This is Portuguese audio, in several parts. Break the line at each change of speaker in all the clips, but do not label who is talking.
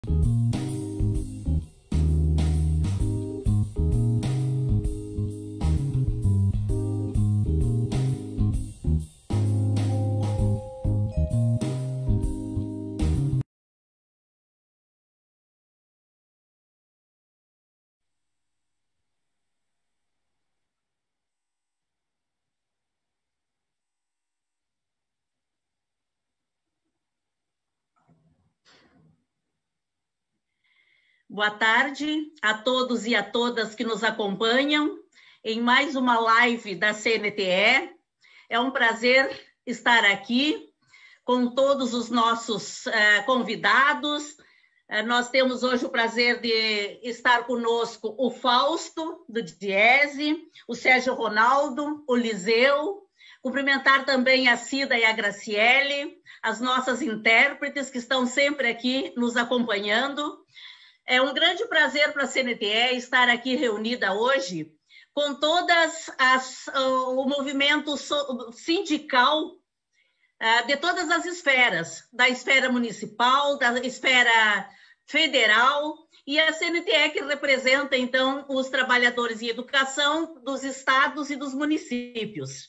Boa tarde a todos e a todas que nos acompanham em mais uma live da CNTE. É um prazer estar aqui com todos os nossos convidados. Nós temos hoje o prazer de estar conosco o Fausto, do Diese, o Sérgio Ronaldo, o Liseu, cumprimentar também a Cida e a Graciele, as nossas intérpretes que estão sempre aqui nos acompanhando. É um grande prazer para a CNTE estar aqui reunida hoje com o movimento sindical de todas as esferas, da esfera municipal, da esfera federal, e a CNTE que representa, então, os trabalhadores em educação dos estados e dos municípios.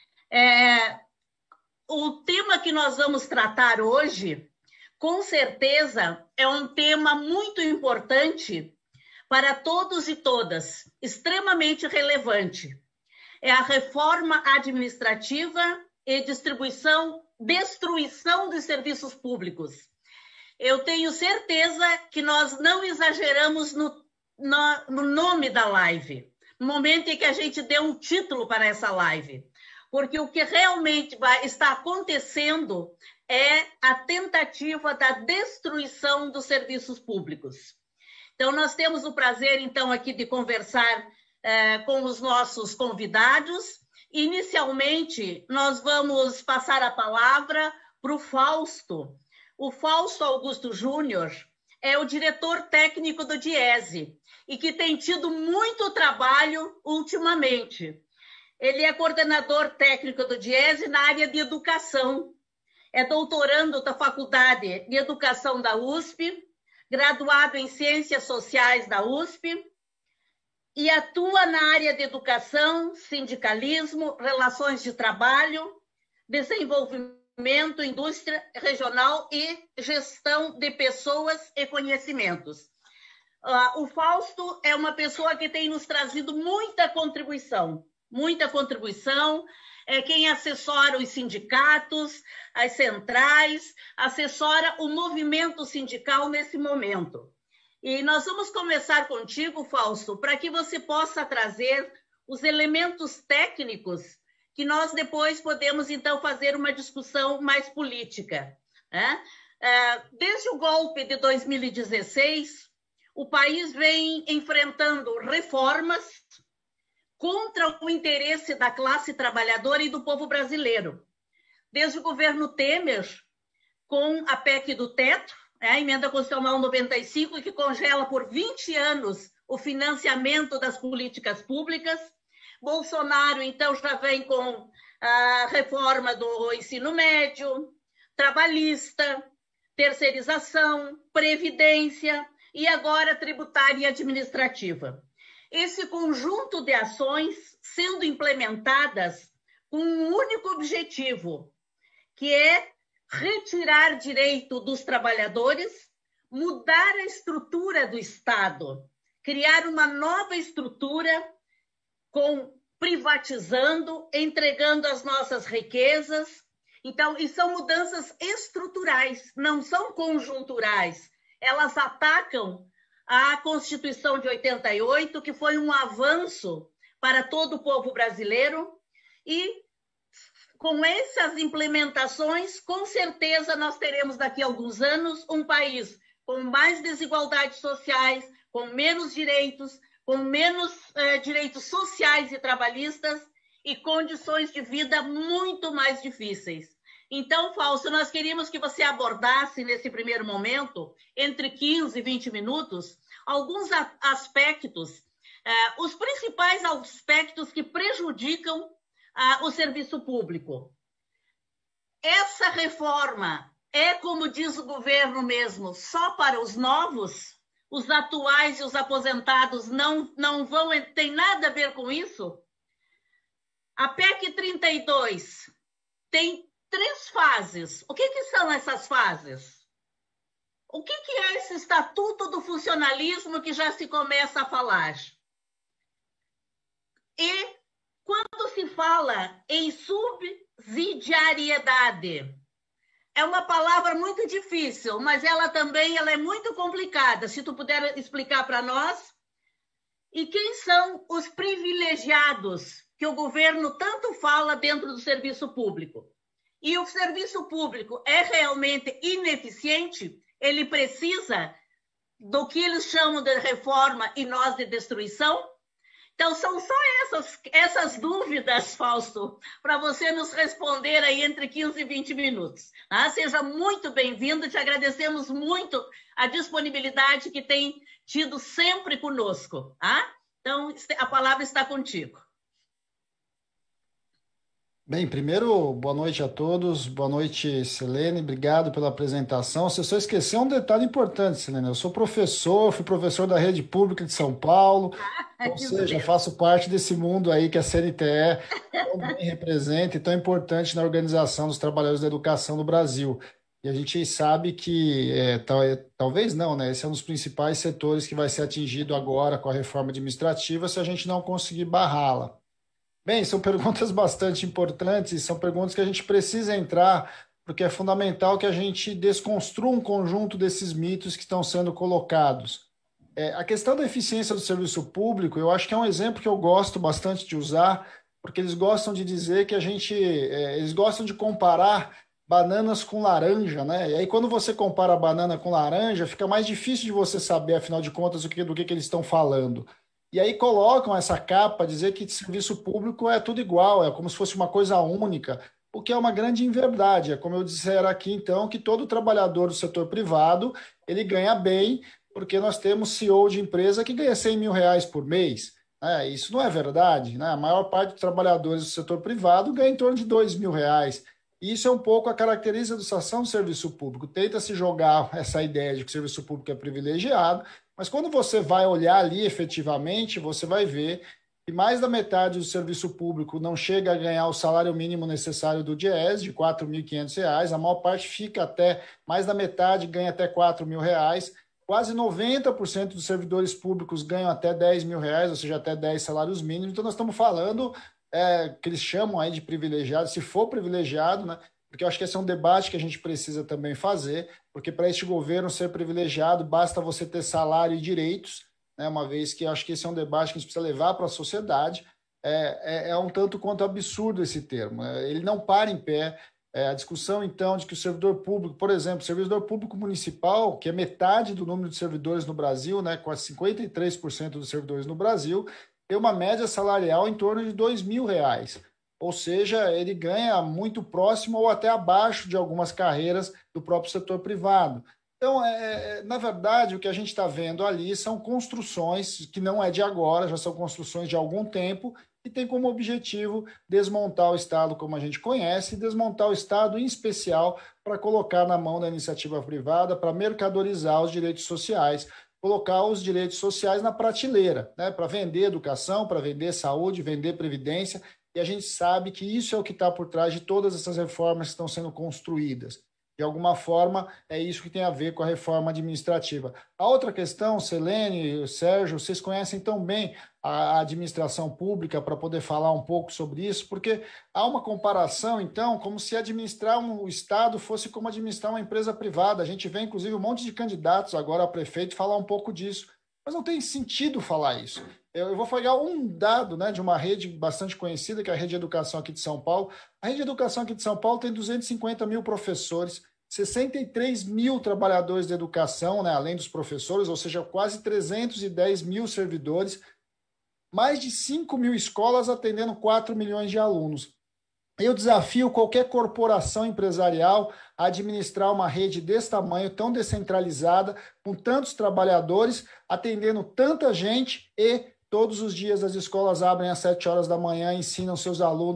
O tema que nós vamos tratar hoje, com certeza, é um tema muito importante para todos e todas, extremamente relevante. É a reforma administrativa e destruição dos serviços públicos. Eu tenho certeza que nós não exageramos no nome da live, no momento em que a gente deu um título para essa live, porque o que realmente está acontecendo é a tentativa da destruição dos serviços públicos. Então, nós temos o prazer, então, aqui de conversar com os nossos convidados. Inicialmente, nós vamos passar a palavra para o Fausto. O Fausto Augusto Júnior é o diretor técnico do Diese e que tem tido muito trabalho ultimamente. Ele é coordenador técnico do Diese na área de educação. É doutorando da Faculdade de Educação da USP, graduado em Ciências Sociais da USP e atua na área de educação, sindicalismo, relações de trabalho, desenvolvimento, indústria regional e gestão de pessoas e conhecimentos. O Fausto é uma pessoa que tem nos trazido muita contribuição, é quem assessora os sindicatos, as centrais, assessora o movimento sindical nesse momento. E nós vamos começar contigo, Fausto, para que você possa trazer os elementos técnicos que nós depois podemos, então, fazer uma discussão mais política. Desde o golpe de 2016, o país vem enfrentando reformas contra o interesse da classe trabalhadora e do povo brasileiro. Desde o governo Temer, com a PEC do teto, a Emenda Constitucional 95, que congela por 20 anos o financiamento das políticas públicas. Bolsonaro, então, já vem com a reforma do ensino médio, trabalhista, terceirização, previdência e agora tributária e administrativa. Esse conjunto de ações sendo implementadas com um único objetivo, que é retirar direito dos trabalhadores, mudar a estrutura do Estado, criar uma nova estrutura privatizando, entregando as nossas riquezas. Então, e são mudanças estruturais, não são conjunturais. Elas atacam a Constituição de 88, que foi um avanço para todo o povo brasileiro, e com essas implementações, com certeza nós teremos daqui a alguns anos um país com mais desigualdades sociais, com menos direitos sociais e trabalhistas e condições de vida muito mais difíceis. Então, Fausto, nós queríamos que você abordasse nesse primeiro momento, entre 15 e 20 minutos, alguns aspectos, os principais aspectos que prejudicam o serviço público. Essa reforma É como diz o governo mesmo, só para os novos? Os atuais e os aposentados não vão tem nada a ver com isso? A PEC 32 tem 3 fases. O que são essas fases? O que é esse estatuto do funcionalismo que já se começa a falar? E quando se fala em subsidiariedade, é uma palavra muito difícil, mas ela é muito complicada. Se tu puder explicar para nós. E quem são os privilegiados que o governo tanto fala dentro do serviço público? E o serviço público é realmente ineficiente? Ele precisa do que eles chamam de reforma e nós de destruição? Então, são só essas dúvidas, Fausto, para você nos responder aí entre 15 e 20 minutos. Tá? Seja muito bem-vindo, te agradecemos muito a disponibilidade que tem tido sempre conosco. Tá? Então, a palavra está contigo.
Bem, primeiro, boa noite a todos, boa noite, Selene, obrigado pela apresentação. Você só esqueceu um detalhe importante, Selene, eu sou professor, fui professor da rede pública de São Paulo, ou seja, faço parte desse mundo aí que a CNTE também representa e tão importante na organização dos trabalhadores da educação no Brasil. E a gente sabe que, talvez não, né? Esse é um dos principais setores que vai ser atingido agora com a reforma administrativa se a gente não conseguir barrá-la. Bem, são perguntas bastante importantes, são perguntas que a gente precisa entrar, porque é fundamental que a gente desconstrua um conjunto desses mitos que estão sendo colocados. A questão da eficiência do serviço público, eu acho que é um exemplo que eu gosto bastante de usar, porque eles gostam de dizer que eles gostam de comparar bananas com laranja, né? E aí, quando você compara a banana com laranja, fica mais difícil de você saber, afinal de contas, do que eles estão falando. E aí colocam essa capa, dizer que serviço público é tudo igual, é como se fosse uma coisa única, o que é uma grande inverdade. É como eu disser aqui, então, que todo trabalhador do setor privado, ele ganha bem, porque nós temos CEO de empresa que ganha 100 mil reais por mês. Né? Isso não é verdade, né? A maior parte dos trabalhadores do setor privado ganha em torno de 2 mil reais. E isso é um pouco a caracterização do serviço público. Tenta se jogar essa ideia de que o serviço público é privilegiado, mas quando você vai olhar ali efetivamente, você vai ver que mais da metade do serviço público não chega a ganhar o salário mínimo necessário do DIEESE, de R$ 4.500, a maior parte fica até, mais da metade ganha até R$ 4 mil, quase 90% dos servidores públicos ganham até R$ 10 mil, ou seja, até 10 salários mínimos, então nós estamos falando que eles chamam aí de privilegiado, se for privilegiado, né? Porque eu acho que esse é um debate que a gente precisa também fazer, porque para este governo ser privilegiado, basta você ter salário e direitos, né? Uma vez que eu acho que esse é um debate que a gente precisa levar para a sociedade. É um tanto quanto absurdo esse termo. Ele não para em pé. A discussão, então, de que o servidor público, por exemplo, o servidor público municipal, que é metade do número de servidores no Brasil, né, quase 53% dos servidores no Brasil, tem uma média salarial em torno de R$ 2 mil. Ou seja, ele ganha muito próximo ou até abaixo de algumas carreiras do próprio setor privado. Então, na verdade, o que a gente está vendo ali são construções que não é de agora, já são construções de algum tempo, que tem como objetivo desmontar o Estado como a gente conhece, e desmontar o Estado em especial para colocar na mão da iniciativa privada, para mercadorizar os direitos sociais, colocar os direitos sociais na prateleira, né, para vender educação, para vender saúde, vender previdência, e a gente sabe que isso é o que está por trás de todas essas reformas que estão sendo construídas. De alguma forma, é isso que tem a ver com a reforma administrativa. A outra questão, Selene, Sérgio, vocês conhecem tão bem a administração pública para poder falar um pouco sobre isso, porque há uma comparação, então, como se administrar um Estado fosse como administrar uma empresa privada. A gente vê, inclusive, um monte de candidatos agora a prefeito falar um pouco disso. Mas não tem sentido falar isso. Eu vou pegar um dado, né, de uma rede bastante conhecida, que é a Rede de Educação aqui de São Paulo. A Rede de Educação aqui de São Paulo tem 250 mil professores, 63 mil trabalhadores de educação, né, além dos professores, ou seja, quase 310 mil servidores, mais de 5 mil escolas atendendo 4 milhões de alunos. Eu desafio qualquer corporação empresarial a administrar uma rede desse tamanho, tão descentralizada, com tantos trabalhadores, atendendo tanta gente e todos os dias as escolas abrem às 7 horas da manhã e ensinam seus alunos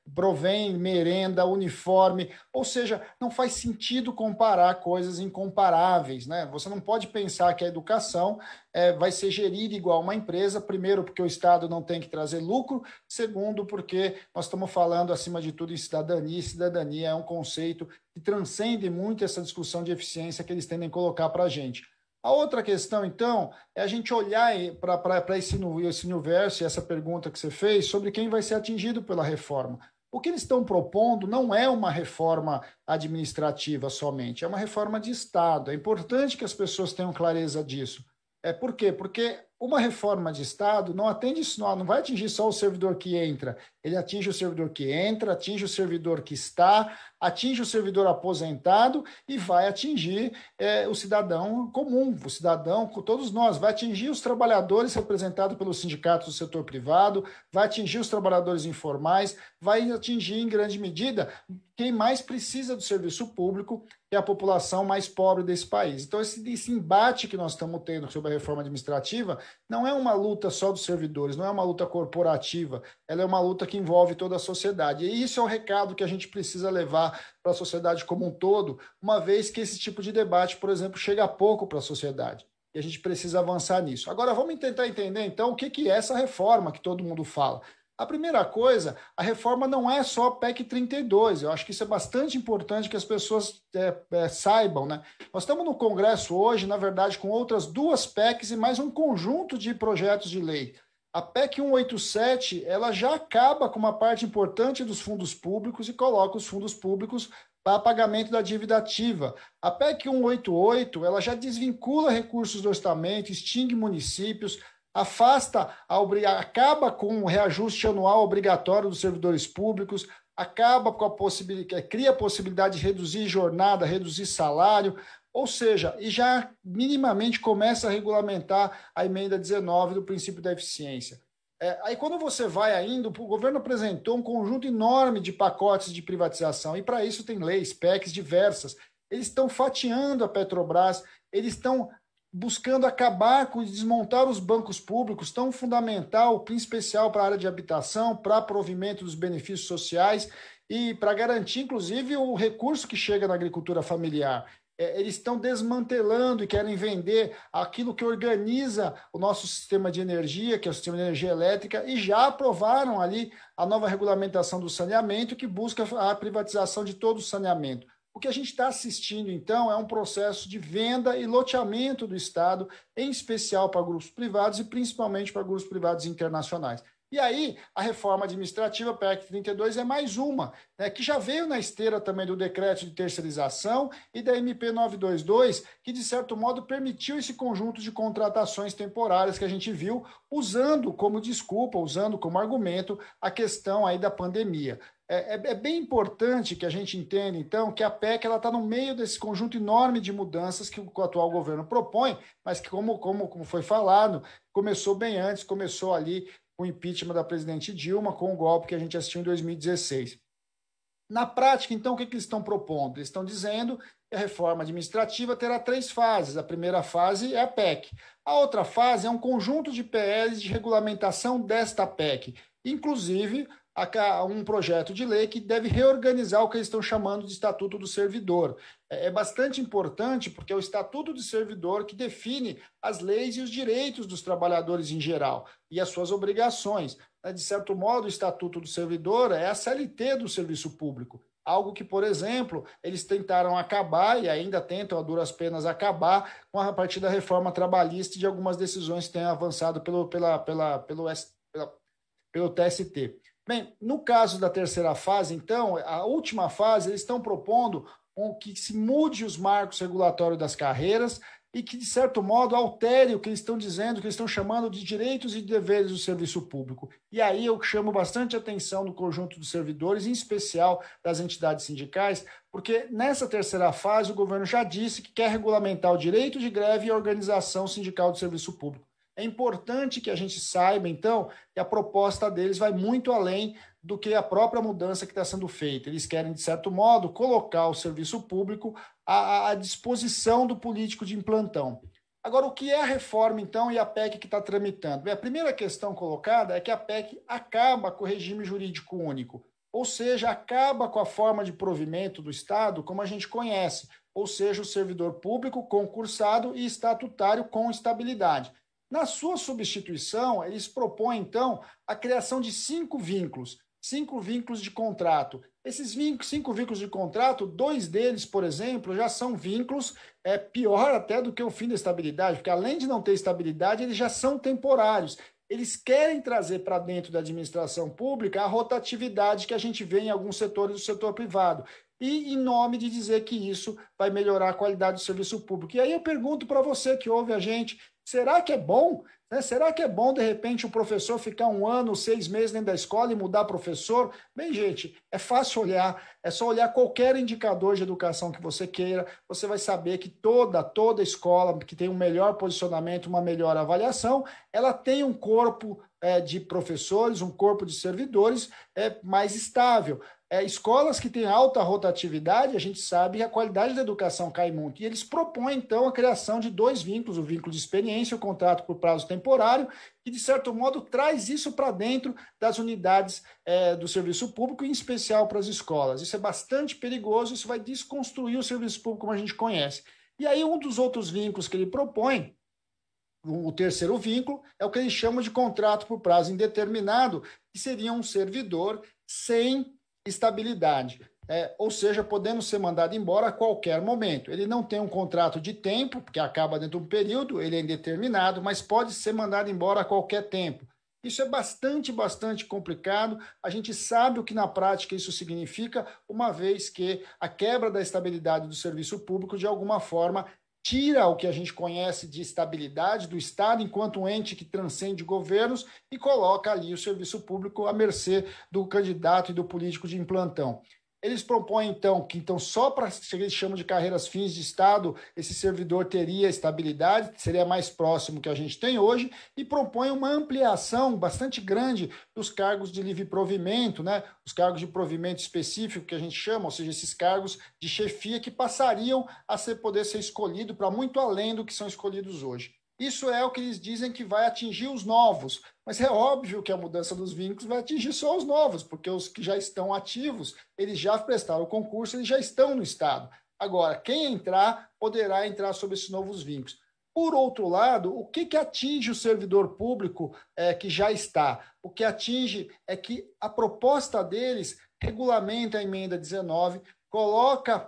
provém merenda, uniforme, ou seja, não faz sentido comparar coisas incomparáveis, né? Você não pode pensar que a educação vai ser gerida igual uma empresa, primeiro, porque o Estado não tem que trazer lucro, segundo, porque nós estamos falando, acima de tudo, em cidadania, e cidadania é um conceito que transcende muito essa discussão de eficiência que eles tendem a colocar para a gente. A outra questão, então, é a gente olhar para esse universo e essa pergunta que você fez sobre quem vai ser atingido pela reforma. O que eles estão propondo não é uma reforma administrativa somente, é uma reforma de Estado. É importante que as pessoas tenham clareza disso. Por quê? Porque uma reforma de Estado não atende, não vai atingir só o servidor que entra, ele atinge o servidor que entra, atinge o servidor que está, atinge o servidor aposentado e vai atingir o cidadão comum, o cidadão, todos nós, vai atingir os trabalhadores representados pelos sindicatos do setor privado, vai atingir os trabalhadores informais, vai atingir em grande medida quem mais precisa do serviço público, que é a população mais pobre desse país. Então, esse embate que nós estamos tendo sobre a reforma administrativa não é uma luta só dos servidores, não é uma luta corporativa, ela é uma luta que envolve toda a sociedade. E isso é o recado que a gente precisa levar para a sociedade como um todo, uma vez que esse tipo de debate, por exemplo, chega pouco para a sociedade. E a gente precisa avançar nisso. Agora, vamos tentar entender, então, o que é essa reforma que todo mundo fala. A primeira coisa, a reforma não é só PEC 32, eu acho que isso é bastante importante que as pessoas saibam, né? Nós estamos no Congresso hoje, na verdade, com outras duas PECs e mais um conjunto de projetos de lei. A PEC 187, ela já acaba com uma parte importante dos fundos públicos e coloca os fundos públicos para pagamento da dívida ativa. A PEC 188, ela já desvincula recursos do orçamento, extingue municípios, acaba com o reajuste anual obrigatório dos servidores públicos, acaba com a possibilidade, cria a possibilidade de reduzir jornada, reduzir salário, ou seja, e já minimamente começa a regulamentar a emenda 19 do princípio da eficiência. Aí quando você vai ainda, o governo apresentou um conjunto enorme de pacotes de privatização, e para isso tem leis, PECs diversas. Eles estão fatiando a Petrobras, eles estão buscando acabar com e desmontar os bancos públicos, tão fundamental, em especial para a área de habitação, para provimento dos benefícios sociais e para garantir, inclusive, o recurso que chega na agricultura familiar. Eles estão desmantelando e querem vender aquilo que organiza o nosso sistema de energia, que é o sistema de energia elétrica, e já aprovaram ali a nova regulamentação do saneamento, que busca a privatização de todo o saneamento. O que a gente está assistindo, então, é um processo de venda e loteamento do Estado, em especial para grupos privados e principalmente para grupos privados internacionais. E aí, a reforma administrativa, PEC 32, é mais uma, né, que já veio na esteira também do decreto de terceirização e da MP 922, que, de certo modo, permitiu esse conjunto de contratações temporárias que a gente viu, usando como desculpa, usando como argumento a questão aí da pandemia. É bem importante que a gente entenda, então, que a PEC está no meio desse conjunto enorme de mudanças que o atual governo propõe, mas que, como foi falado, começou bem antes, começou ali com o impeachment da presidente Dilma, com o golpe que a gente assistiu em 2016. Na prática, então, o que eles estão propondo? Eles estão dizendo que a reforma administrativa terá 3 fases. A primeira fase é a PEC. A outra fase é um conjunto de PLs de regulamentação desta PEC, inclusive um projeto de lei que deve reorganizar o que eles estão chamando de Estatuto do Servidor. É bastante importante porque é o Estatuto do Servidor que define as leis e os direitos dos trabalhadores em geral e as suas obrigações. De certo modo, o Estatuto do Servidor é a CLT do serviço público, algo que, por exemplo, eles tentaram acabar e ainda tentam a duras penas acabar com a partir da reforma trabalhista e de algumas decisões que têm avançado pelo TST. Bem, no caso da terceira fase, então, a última fase, eles estão propondo que se mude os marcos regulatórios das carreiras e que, de certo modo, altere o que eles estão dizendo, que eles estão chamando de direitos e deveres do serviço público. E aí eu chamo bastante atenção do conjunto dos servidores, em especial das entidades sindicais, porque nessa terceira fase o governo já disse que quer regulamentar o direito de greve e a organização sindical do serviço público. É importante que a gente saiba, então, que a proposta deles vai muito além do que a própria mudança que está sendo feita. Eles querem, de certo modo, colocar o serviço público à disposição do político de plantão. Agora, o que é a reforma, então, e a PEC que está tramitando? Bem, a primeira questão colocada é que a PEC acaba com o regime jurídico único. ou seja, acaba com a forma de provimento do Estado como a gente conhece, ou seja, o servidor público concursado e estatutário com estabilidade. Na sua substituição, eles propõem, então, a criação de 5 vínculos de contrato. Esses 5 vínculos de contrato, 2 deles, por exemplo, já são vínculos pior até do que o fim da estabilidade, porque além de não ter estabilidade, eles já são temporários. Eles querem trazer para dentro da administração pública a rotatividade que a gente vê em alguns setores do setor privado. E em nome de dizer que isso vai melhorar a qualidade do serviço público. E aí eu pergunto para você que ouve a gente, será que é bom? Será que é bom, de repente, o professor ficar 1 ano, 6 meses dentro da escola e mudar professor? Bem, gente, é fácil olhar, é só olhar qualquer indicador de educação que você queira, você vai saber que toda escola que tem um melhor posicionamento, uma melhor avaliação, ela tem um corpo de professores, um corpo de servidores mais estável. Escolas que têm alta rotatividade, a gente sabe que a qualidade da educação cai muito. E eles propõem, então, a criação de 2 vínculos, o vínculo de experiência e o contrato por prazo temporário, que, de certo modo, traz isso para dentro das unidades do serviço público, em especial para as escolas. Isso é bastante perigoso, isso vai desconstruir o serviço público como a gente conhece. E aí, um dos outros vínculos que ele propõe, o terceiro vínculo, é o que eles chamam de contrato por prazo indeterminado, que seria um servidor sem estabilidade, ou seja, podendo ser mandado embora a qualquer momento. Ele não tem um contrato de tempo, porque acaba dentro de um período, ele é indeterminado, mas pode ser mandado embora a qualquer tempo. Isso é bastante complicado. A gente sabe o que na prática isso significa, uma vez que a quebra da estabilidade do serviço público, de alguma forma, tira o que a gente conhece de estabilidade do Estado enquanto um ente que transcende governos e coloca ali o serviço público à mercê do candidato e do político de implantão. Eles propõem, então, que só para o que eles chamam de carreiras fins de Estado, esse servidor teria estabilidade, seria mais próximo que a gente tem hoje, e propõem uma ampliação bastante grande dos cargos de livre provimento, né? Os cargos de provimento específico, que a gente chama, ou seja, esses cargos de chefia que passariam a poder ser escolhido para muito além do que são escolhidos hoje. Isso é o que eles dizem que vai atingir os novos, mas é óbvio que a mudança dos vínculos vai atingir só os novos, porque os que já estão ativos, eles já prestaram o concurso, eles já estão no Estado. Agora, quem entrar, poderá entrar sob esses novos vínculos. Por outro lado, o que atinge o servidor público que já está? O que atinge é que a proposta deles regulamenta a emenda 19, coloca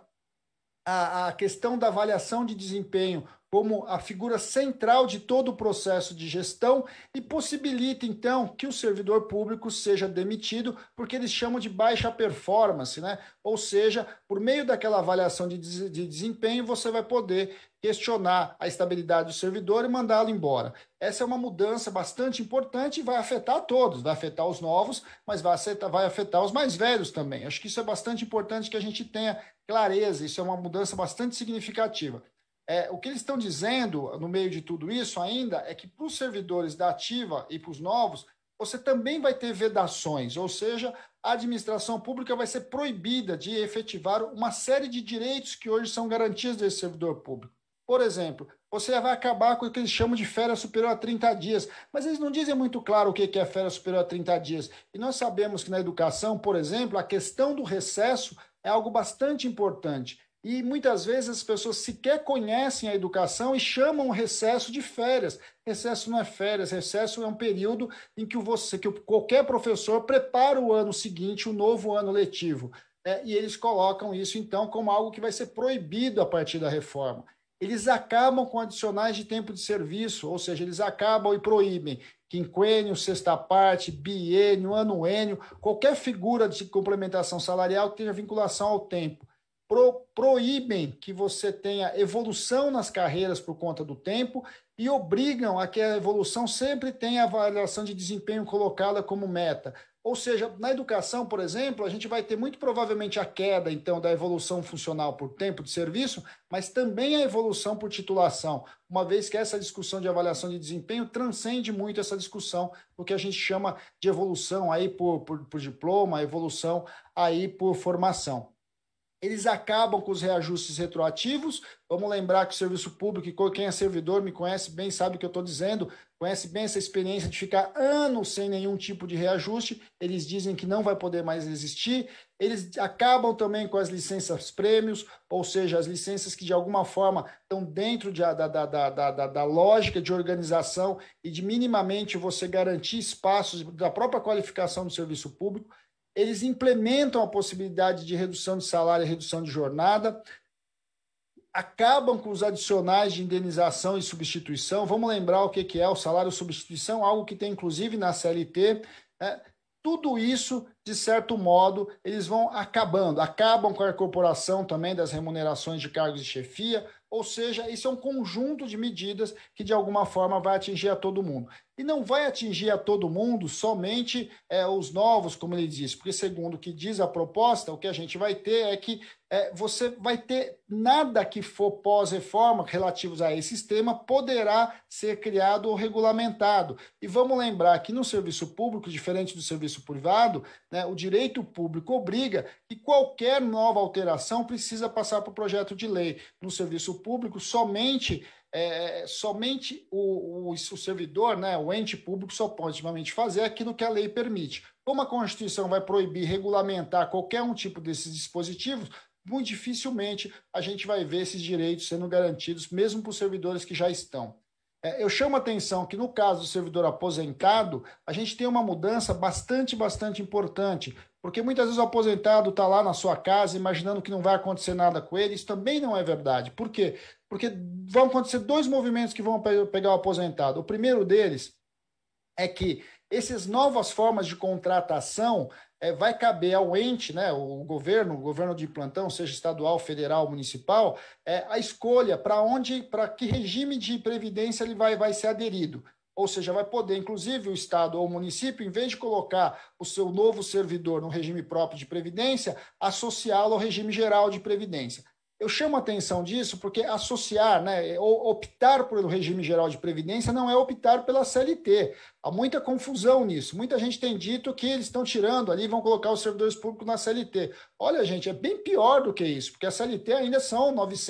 a questão da avaliação de desempenho como a figura central de todo o processo de gestão e possibilita, então, que o servidor público seja demitido, porque eles chamam de baixa performance, né? Ou seja, por meio daquela avaliação de desempenho, você vai poder questionar a estabilidade do servidor e mandá-lo embora. Essa é uma mudança bastante importante e vai afetar todos, vai afetar os novos, mas vai afetar os mais velhos também. Acho que isso é bastante importante que a gente tenha clareza, isso é uma mudança bastante significativa. O que eles estão dizendo no meio de tudo isso ainda é que para os servidores da ativa e para os novos, você também vai ter vedações, ou seja, a administração pública vai ser proibida de efetivar uma série de direitos que hoje são garantias desse servidor público. Por exemplo, você vai acabar com o que eles chamam de férias superior a 30 dias, mas eles não dizem muito claro o que é férias superior a 30 dias. E nós sabemos que na educação, por exemplo, a questão do recesso é algo bastante importante. E muitas vezes as pessoas sequer conhecem a educação e chamam o recesso de férias. Recesso não é férias, recesso é um período em que qualquer professor prepara o ano seguinte, o novo ano letivo. E eles colocam isso, então, como algo que vai ser proibido a partir da reforma. Eles acabam com adicionais de tempo de serviço, ou seja, eles acabam e proíbem quinquênio, sexta parte, biênio, anuênio, qualquer figura de complementação salarial que tenha vinculação ao tempo. Proíbem que você tenha evolução nas carreiras por conta do tempo e obrigam a que a evolução sempre tenha a avaliação de desempenho colocada como meta. Ou seja, na educação, por exemplo, a gente vai ter muito provavelmente a queda, então, da evolução funcional por tempo de serviço, mas também a evolução por titulação, uma vez que essa discussão de avaliação de desempenho transcende muito essa discussão, o que a gente chama de evolução aí por diploma, evolução aí por formação. Eles acabam com os reajustes retroativos. Vamos lembrar que o serviço público, quem é servidor me conhece bem, sabe o que eu estou dizendo, conhece bem essa experiência de ficar anos sem nenhum tipo de reajuste. Eles dizem que não vai poder mais existir. Eles acabam também com as licenças prêmios, ou seja, as licenças que de alguma forma estão dentro da lógica de organização e de minimamente você garantir espaços da própria qualificação do serviço público. Eles implementam a possibilidade de redução de salário e redução de jornada, acabam com os adicionais de indenização e substituição. Vamos lembrar o que é o salário substituição, algo que tem inclusive na CLT. Tudo isso, de certo modo, eles vão acabam com a incorporação também das remunerações de cargos de chefia, ou seja, isso é um conjunto de medidas que de alguma forma vai atingir a todo mundo. E não vai atingir a todo mundo somente os novos, como ele disse, porque segundo o que diz a proposta, o que a gente vai ter é que você vai ter nada que for pós-reforma relativos a esse sistema poderá ser criado ou regulamentado. E vamos lembrar que no serviço público, diferente do serviço privado, né, o direito público obriga que qualquer nova alteração precisa passar por projeto de lei. No serviço público, somente o servidor, né, o ente público, só pode ultimamente fazer aquilo que a lei permite. Como a Constituição vai proibir, regulamentar qualquer um tipo desses dispositivos, muito dificilmente a gente vai ver esses direitos sendo garantidos, mesmo para os servidores que já estão. Eu chamo a atenção que no caso do servidor aposentado, a gente tem uma mudança bastante importante, porque muitas vezes o aposentado está lá na sua casa imaginando que não vai acontecer nada com ele. Isso também não é verdade. Por quê? Porque vão acontecer dois movimentos que vão pegar o aposentado. O primeiro deles é que essas novas formas de contratação vai caber ao ente, né, o governo de plantão, seja estadual, federal, municipal, a escolha para que regime de previdência ele vai ser aderido. Ou seja, vai poder, inclusive, o Estado ou o município, em vez de colocar o seu novo servidor no regime próprio de previdência, associá-lo ao regime geral de previdência. Eu chamo a atenção disso porque associar, né, ou optar pelo regime geral de previdência não é optar pela CLT. Há muita confusão nisso. Muita gente tem dito que eles estão tirando ali, vão colocar os servidores públicos na CLT. Olha, gente, é bem pior do que isso, porque a CLT ainda são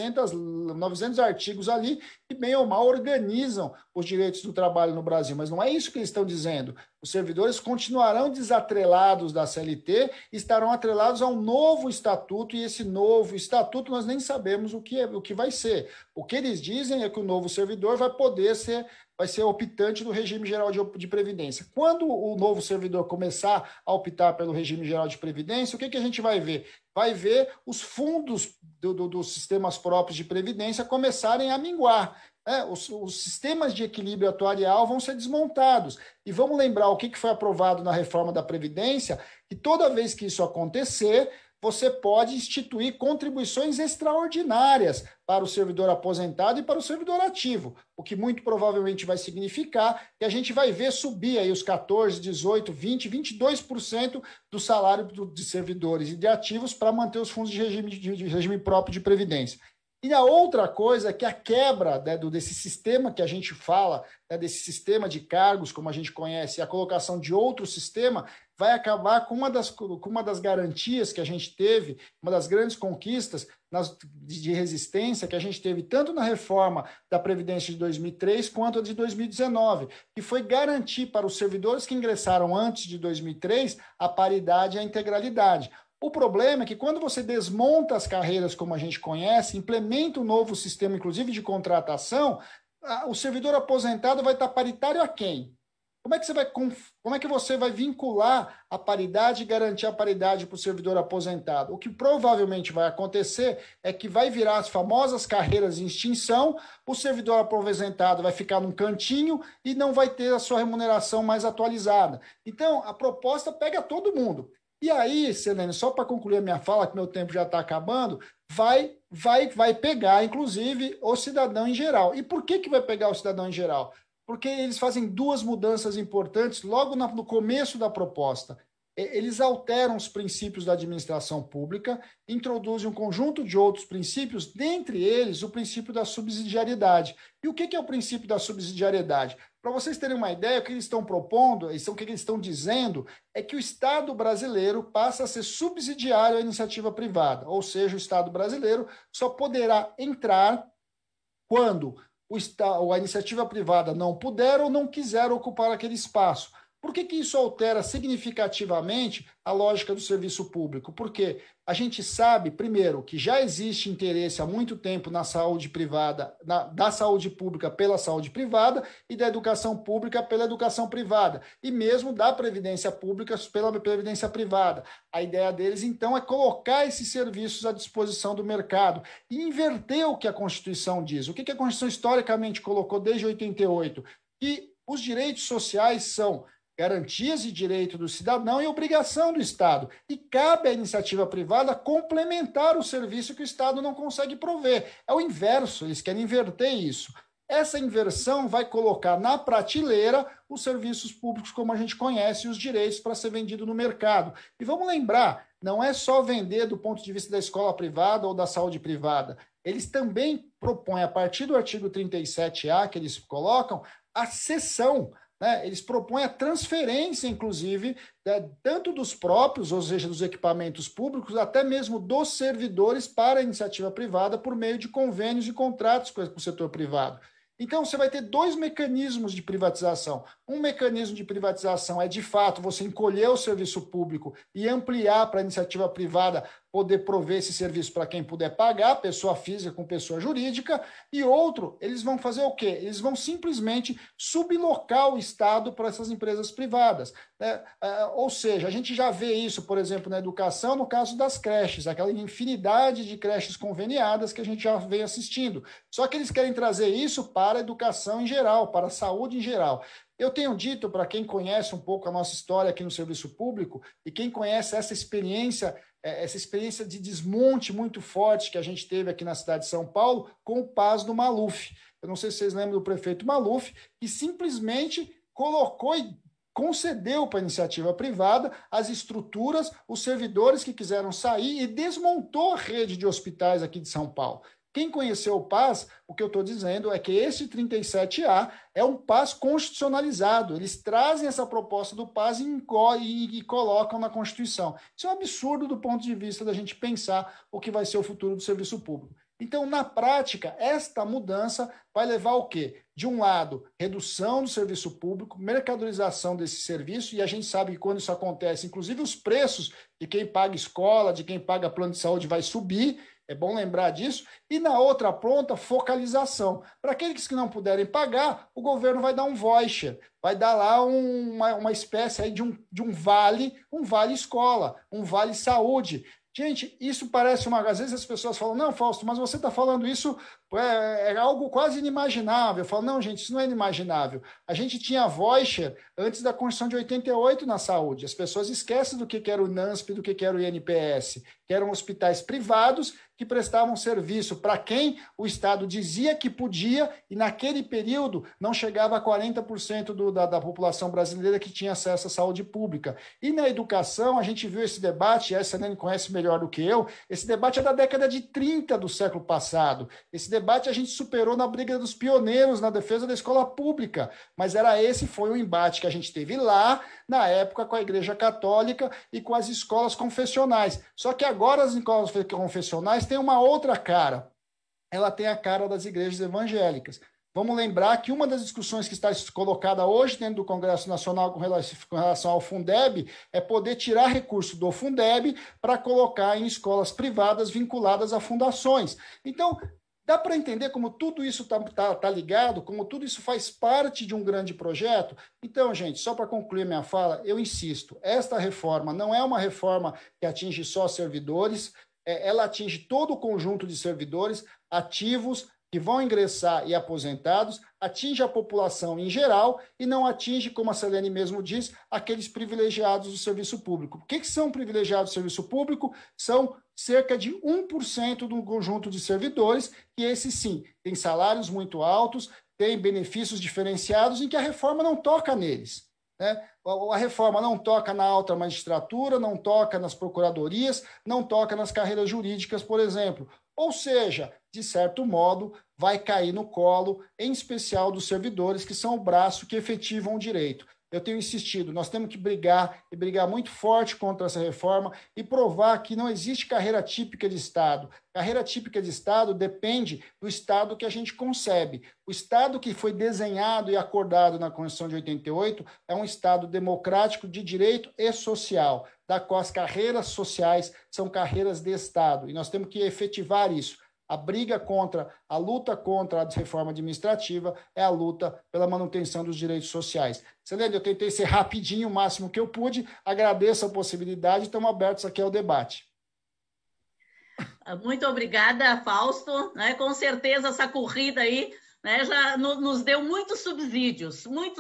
900 artigos ali que bem ou mal organizam os direitos do trabalho no Brasil, mas não é isso que eles estão dizendo. Os servidores continuarão desatrelados da CLT, estarão atrelados a um novo estatuto, e esse novo estatuto nós nem sabemos o que vai ser. O que eles dizem é que o novo servidor vai ser optante do regime geral de previdência. Quando o novo servidor começar a optar pelo regime geral de previdência, o que a gente vai ver? Vai ver os fundos dos sistemas próprios de previdência começarem a minguar. Os sistemas de equilíbrio atuarial vão ser desmontados. E vamos lembrar o que foi aprovado na reforma da Previdência, que toda vez que isso acontecer, você pode instituir contribuições extraordinárias para o servidor aposentado e para o servidor ativo, o que muito provavelmente vai significar que a gente vai ver subir aí os 14%, 18%, 20%, 22% do salário de servidores e de ativos para manter os fundos de regime próprio de previdência. E a outra coisa é que a quebra, né, desse sistema que a gente fala, né, desse sistema de cargos, como a gente conhece, e a colocação de outro sistema, vai acabar com uma das garantias que a gente teve, uma das grandes conquistas de resistência que a gente teve tanto na reforma da Previdência de 2003 quanto a de 2019, que foi garantir para os servidores que ingressaram antes de 2003 a paridade e a integralidade. O problema é que quando você desmonta as carreiras como a gente conhece, implementa um novo sistema, inclusive de contratação, o servidor aposentado vai estar paritário a quem? Como é que você vai vincular a paridade e garantir a paridade para o servidor aposentado? O que provavelmente vai acontecer é que vai virar as famosas carreiras em extinção, o servidor aposentado vai ficar num cantinho e não vai ter a sua remuneração mais atualizada. Então, a proposta pega todo mundo. E aí, Selene, só para concluir a minha fala, que meu tempo já está acabando, vai pegar, inclusive, o cidadão em geral. E por que vai pegar o cidadão em geral? Porque eles fazem duas mudanças importantes logo no começo da proposta. eles alteram os princípios da administração pública, introduzem um conjunto de outros princípios, dentre eles o princípio da subsidiariedade. E o que é o princípio da subsidiariedade? Para vocês terem uma ideia, o que eles estão propondo, o que eles estão dizendo, é que o Estado brasileiro passa a ser subsidiário à iniciativa privada, ou seja, o Estado brasileiro só poderá entrar quando a iniciativa privada não puder ou não quiser ocupar aquele espaço. Por que isso altera significativamente a lógica do serviço público? Porque a gente sabe, primeiro, que já existe interesse há muito tempo na saúde privada, da saúde pública pela saúde privada e da educação pública pela educação privada, e mesmo da previdência pública pela previdência privada. A ideia deles, então, é colocar esses serviços à disposição do mercado e inverter o que a Constituição diz. O que a Constituição historicamente colocou desde 88? Que os direitos sociais são garantias de direito do cidadão e obrigação do Estado. E cabe à iniciativa privada complementar o serviço que o Estado não consegue prover. É o inverso, eles querem inverter isso. Essa inversão vai colocar na prateleira os serviços públicos como a gente conhece e os direitos para ser vendido no mercado. E vamos lembrar, não é só vender do ponto de vista da escola privada ou da saúde privada. Eles também propõem, a partir do artigo 37A que eles colocam, a cessão. Eles propõem a transferência, inclusive, tanto dos próprios, ou seja, dos equipamentos públicos, até mesmo dos servidores para a iniciativa privada por meio de convênios e contratos com o setor privado. Então, você vai ter dois mecanismos de privatização. Um mecanismo de privatização é, de fato, você encolher o serviço público e ampliar para a iniciativa privada poder prover esse serviço para quem puder pagar, pessoa física com pessoa jurídica. E outro, eles vão fazer o quê? Eles vão simplesmente sublocar o Estado para essas empresas privadas. Ou seja, a gente já vê isso, por exemplo, na educação, no caso das creches, aquela infinidade de creches conveniadas que a gente já vem assistindo. Só que eles querem trazer isso para a educação em geral, para a saúde em geral. Eu tenho dito, para quem conhece um pouco a nossa história aqui no serviço público e quem conhece essa experiência de desmonte muito forte que a gente teve aqui na cidade de São Paulo com o PAS do Maluf. Eu não sei se vocês lembram do prefeito Maluf, que simplesmente colocou e concedeu para a iniciativa privada as estruturas, os servidores que quiseram sair e desmontou a rede de hospitais aqui de São Paulo. Quem conheceu o PAS, o que eu estou dizendo é que esse 37A é um PAS constitucionalizado. Eles trazem essa proposta do PAS e colocam na Constituição. Isso é um absurdo do ponto de vista da gente pensar o que vai ser o futuro do serviço público. Então, na prática, esta mudança vai levar ao quê? De um lado, redução do serviço público, mercadorização desse serviço, e a gente sabe que quando isso acontece, inclusive os preços de quem paga escola, de quem paga plano de saúde vai subir. É bom lembrar disso. E na outra ponta, focalização. Para aqueles que não puderem pagar, o governo vai dar um voucher, vai dar lá uma espécie aí de um vale escola, um vale saúde. Gente, isso parece às vezes as pessoas falam, não, Fausto, mas você está falando isso, é algo quase inimaginável. Eu falo, não, gente, isso não é inimaginável. A gente tinha voucher antes da Constituição de 88 na saúde. As pessoas esquecem do que era o NASP, do que era o INPS, que eram hospitais privados que prestavam serviço para quem o Estado dizia que podia e naquele período não chegava a 40% da população brasileira que tinha acesso à saúde pública. E na educação, a gente viu esse debate, e a Selene conhece melhor do que eu, esse debate é da década de 30 do século passado. Esse debate a gente superou na briga dos pioneiros, na defesa da escola pública, mas foi o embate que a gente teve lá, na época, com a Igreja Católica e com as escolas confessionais. Só que agora as escolas confessionais têm uma outra cara. Ela tem a cara das igrejas evangélicas. Vamos lembrar que uma das discussões que está colocada hoje dentro do Congresso Nacional com relação ao Fundeb é poder tirar recurso do Fundeb para colocar em escolas privadas vinculadas a fundações. Então, dá para entender como tudo isso tá ligado, como tudo isso faz parte de um grande projeto? Então, gente, só para concluir minha fala, eu insisto, esta reforma não é uma reforma que atinge só servidores, ela atinge todo o conjunto de servidores ativos que vão ingressar e aposentados, atinge a população em geral e não atinge, como a Selene mesmo diz, aqueles privilegiados do serviço público. O que são privilegiados do serviço público? São cerca de 1% do conjunto de servidores, que esses sim, têm salários muito altos, têm benefícios diferenciados em que a reforma não toca neles. né? A reforma não toca na alta magistratura, não toca nas procuradorias, não toca nas carreiras jurídicas, por exemplo. Ou seja, de certo modo, vai cair no colo, em especial dos servidores, que são o braço que efetivam o direito. Eu tenho insistido, nós temos que brigar, e brigar muito forte contra essa reforma, e provar que não existe carreira típica de Estado. Carreira típica de Estado depende do Estado que a gente concebe. O Estado que foi desenhado e acordado na Constituição de 88 é um Estado democrático de direito e social, da qual as carreiras sociais são carreiras de Estado. E nós temos que efetivar isso. A briga contra, a luta contra a reforma administrativa é a luta pela manutenção dos direitos sociais. Selene, eu tentei ser rapidinho, o máximo que eu pude. Agradeço a possibilidade, estamos abertos aqui ao debate.
Muito obrigada, Fausto. Né? Com certeza essa corrida aí, né, já nos deu muitos subsídios,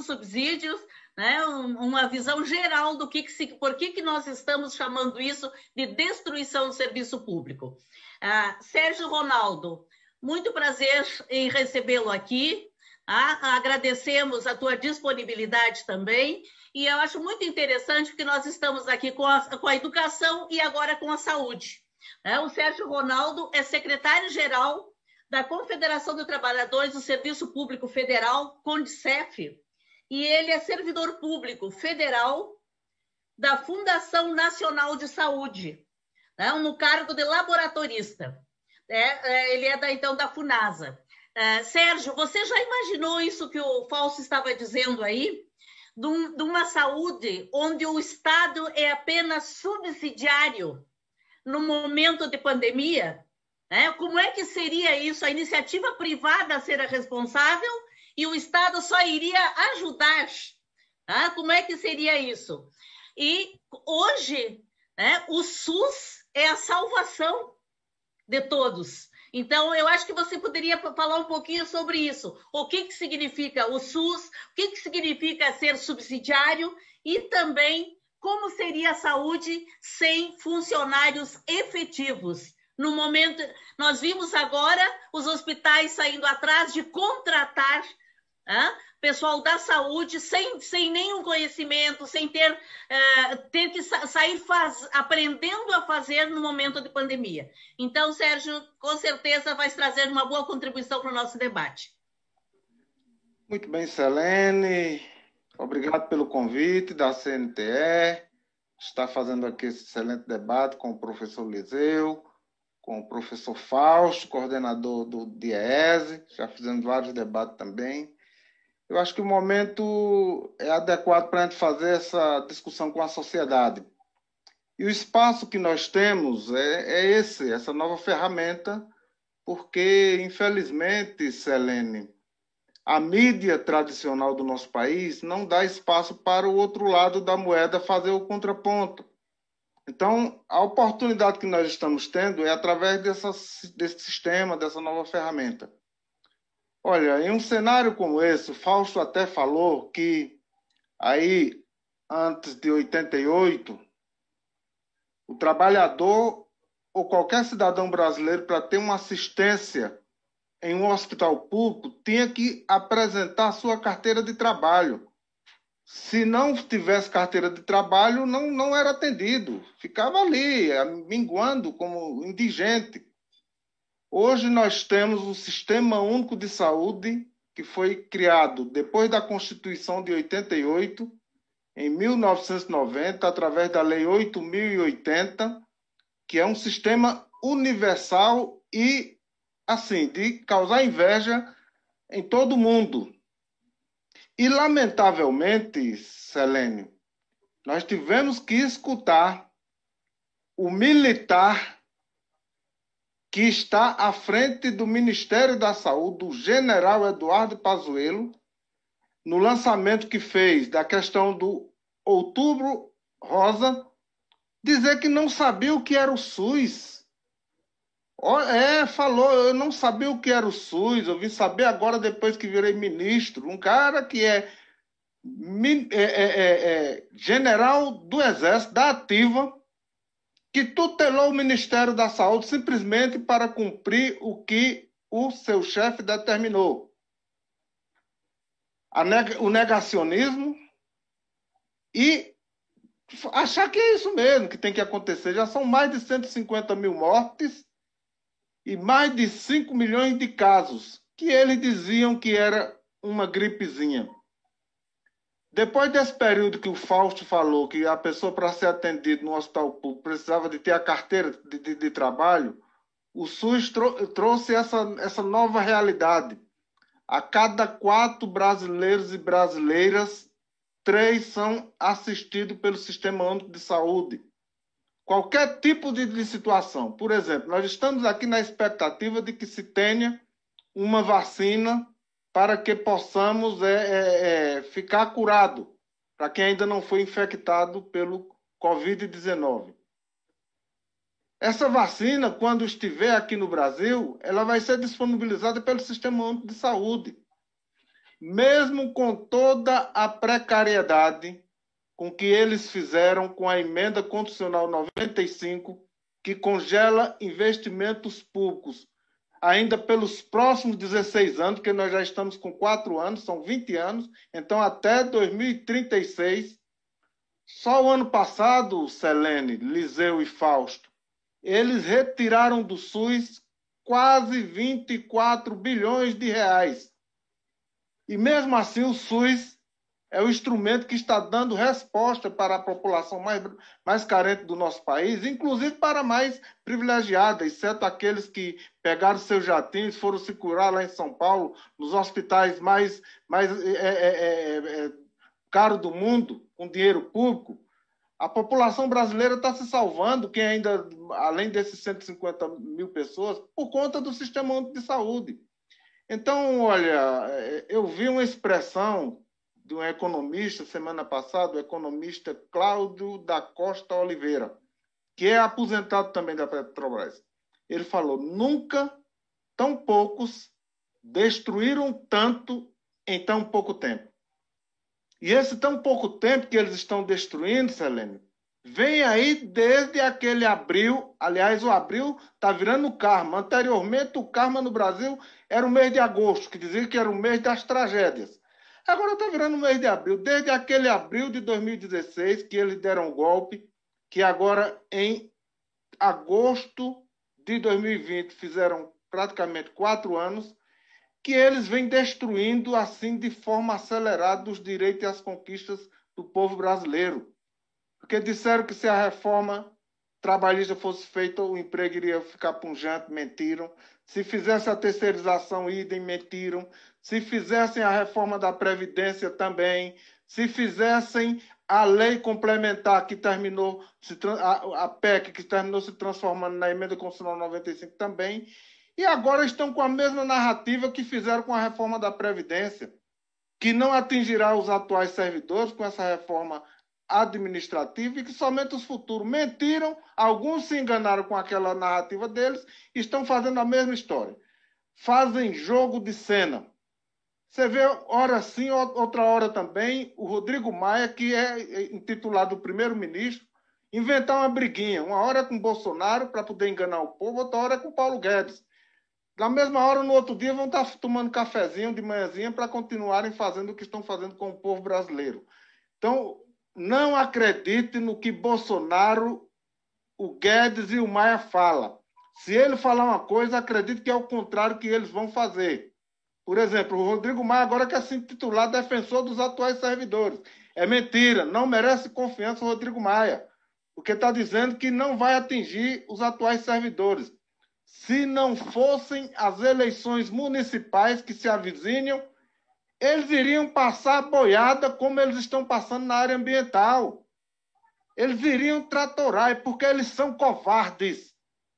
né? Uma visão geral do por que nós estamos chamando isso de destruição do serviço público. Sérgio Ronaldo, muito prazer em recebê-lo aqui. Agradecemos a tua disponibilidade também, e eu acho muito interessante porque nós estamos aqui com a educação e agora com a saúde. O Sérgio Ronaldo é secretário-geral da Confederação de Trabalhadores do Serviço Público Federal, CONDICEF, e ele é servidor público federal da Fundação Nacional de Saúde, no cargo de laboratorista. Ele é então da FUNASA. Sérgio, você já imaginou isso que o Fausto estava dizendo aí? De uma saúde onde o Estado é apenas subsidiário no momento de pandemia? Como é que seria isso? A iniciativa privada ser a responsável e o Estado só iria ajudar? Como é que seria isso? E hoje, o SUS é a salvação de todos. Então, eu acho que você poderia falar um pouquinho sobre isso. O que significa o SUS, o que significa ser subsidiário e também como seria a saúde sem funcionários efetivos. No momento, nós vimos agora os hospitais saindo atrás de contratar pessoal da saúde sem nenhum conhecimento, sem ter que sair aprendendo a fazer no momento de pandemia. Então, Sérgio, com certeza vai trazer uma boa contribuição para o nosso debate.
Muito bem, Selene. Obrigado pelo convite da CNTE. Está fazendo aqui esse excelente debate com o professor Liseu, com o professor Fausto, coordenador do DIEESE. Já fizemos vários debates também. Eu acho que o momento é adequado para a gente fazer essa discussão com a sociedade. E o espaço que nós temos é essa nova ferramenta, porque, infelizmente, Selene, a mídia tradicional do nosso país não dá espaço para o outro lado da moeda fazer o contraponto. Então, a oportunidade que nós estamos tendo é através desse sistema, dessa nova ferramenta. Olha, em um cenário como esse, o Fausto até falou que aí, antes de 88, o trabalhador ou qualquer cidadão brasileiro, para ter uma assistência em um hospital público, tinha que apresentar sua carteira de trabalho. Se não tivesse carteira de trabalho, não era atendido. Ficava ali, minguando como indigente. Hoje nós temos o Sistema Único de Saúde, que foi criado depois da Constituição de 88, em 1990, através da Lei 8.080, que é um sistema universal e, assim, de causar inveja em todo mundo. E, lamentavelmente, Selene, nós tivemos que escutar o militar que está à frente do Ministério da Saúde, o general Eduardo Pazuello, no lançamento que fez da questão do Outubro Rosa, dizer que não sabia o que era o SUS. Falou, eu não sabia o que era o SUS, eu vim saber agora depois que virei ministro. Um cara que é general do Exército, da Ativa, que tutelou o Ministério da Saúde simplesmente para cumprir o que o seu chefe determinou. O negacionismo, e achar que é isso mesmo que tem que acontecer. Já são mais de 150 mil mortes e mais de 5 milhões de casos, que eles diziam que era uma gripezinha. Depois desse período que o Fausto falou, que a pessoa, para ser atendida no hospital público, precisava de ter a carteira de trabalho, o SUS trouxe essa nova realidade. A cada 4 brasileiros e brasileiras, 3 são assistidos pelo Sistema Único de Saúde. Qualquer tipo de situação. Por exemplo, nós estamos aqui na expectativa de que se tenha uma vacina para que possamos ficar curado, para quem ainda não foi infectado pelo Covid-19. Essa vacina, quando estiver aqui no Brasil, ela vai ser disponibilizada pelo Sistema Único de Saúde. Mesmo com toda a precariedade com que eles fizeram com a emenda constitucional 95, que congela investimentos públicos ainda pelos próximos 16 anos, porque nós já estamos com 4 anos, são 20 anos, então até 2036. Só o ano passado, Selene, Liseu e Fausto, eles retiraram do SUS quase 24 bilhões de reais. E mesmo assim o SUS é o instrumento que está dando resposta para a população mais carente do nosso país, inclusive para mais privilegiada, exceto aqueles que pegaram seus jatinhos, foram se curar lá em São Paulo, nos hospitais mais caros do mundo, com dinheiro público. A população brasileira está se salvando, quem ainda, além desses 150 mil pessoas, por conta do Sistema Único de Saúde. Então, olha, eu vi uma expressão de um economista, semana passada, o economista Cláudio da Costa Oliveira, que é aposentado também da Petrobras. Ele falou, nunca tão poucos destruíram tanto em tão pouco tempo. E esse tão pouco tempo que eles estão destruindo, Selene, vem aí desde aquele abril. Aliás, o abril está virando o karma. Anteriormente, o karma no Brasil era o mês de agosto, que dizia que era o mês das tragédias. Agora está virando o mês de abril. Desde aquele abril de 2016, que eles deram um golpe, que agora em agosto de 2020 fizeram praticamente 4 anos, que eles vêm destruindo assim de forma acelerada os direitos e as conquistas do povo brasileiro. Porque disseram que se a reforma trabalhista fosse feita, o emprego iria ficar pungente, mentiram. Se fizesse a terceirização, idem, mentiram. Se fizessem a reforma da Previdência também. Se fizessem a lei complementar que terminou, a PEC, que terminou se transformando na emenda constitucional 95 também. E agora estão com a mesma narrativa que fizeram com a reforma da Previdência, que não atingirá os atuais servidores com essa reforma administrativa e que somente os futuros. Mentiram, alguns se enganaram com aquela narrativa deles e estão fazendo a mesma história. Fazem jogo de cena. Você vê, hora sim, outra hora também, o Rodrigo Maia, que é intitulado primeiro-ministro, inventar uma briguinha. Uma hora com Bolsonaro para poder enganar o povo, outra hora com Paulo Guedes. Na mesma hora, no outro dia, vão estar tomando cafezinho de manhãzinha para continuarem fazendo o que estão fazendo com o povo brasileiro. Então, não acredite no que Bolsonaro, o Guedes e o Maia falam. Se ele falar uma coisa, acredite que é o contrário que eles vão fazer. Por exemplo, o Rodrigo Maia agora quer se intitular defensor dos atuais servidores. É mentira, não merece confiança o Rodrigo Maia, porque está dizendo que não vai atingir os atuais servidores. Se não fossem as eleições municipais que se avizinham, eles iriam passar a boiada como eles estão passando na área ambiental. Eles iriam tratorar, porque eles são covardes.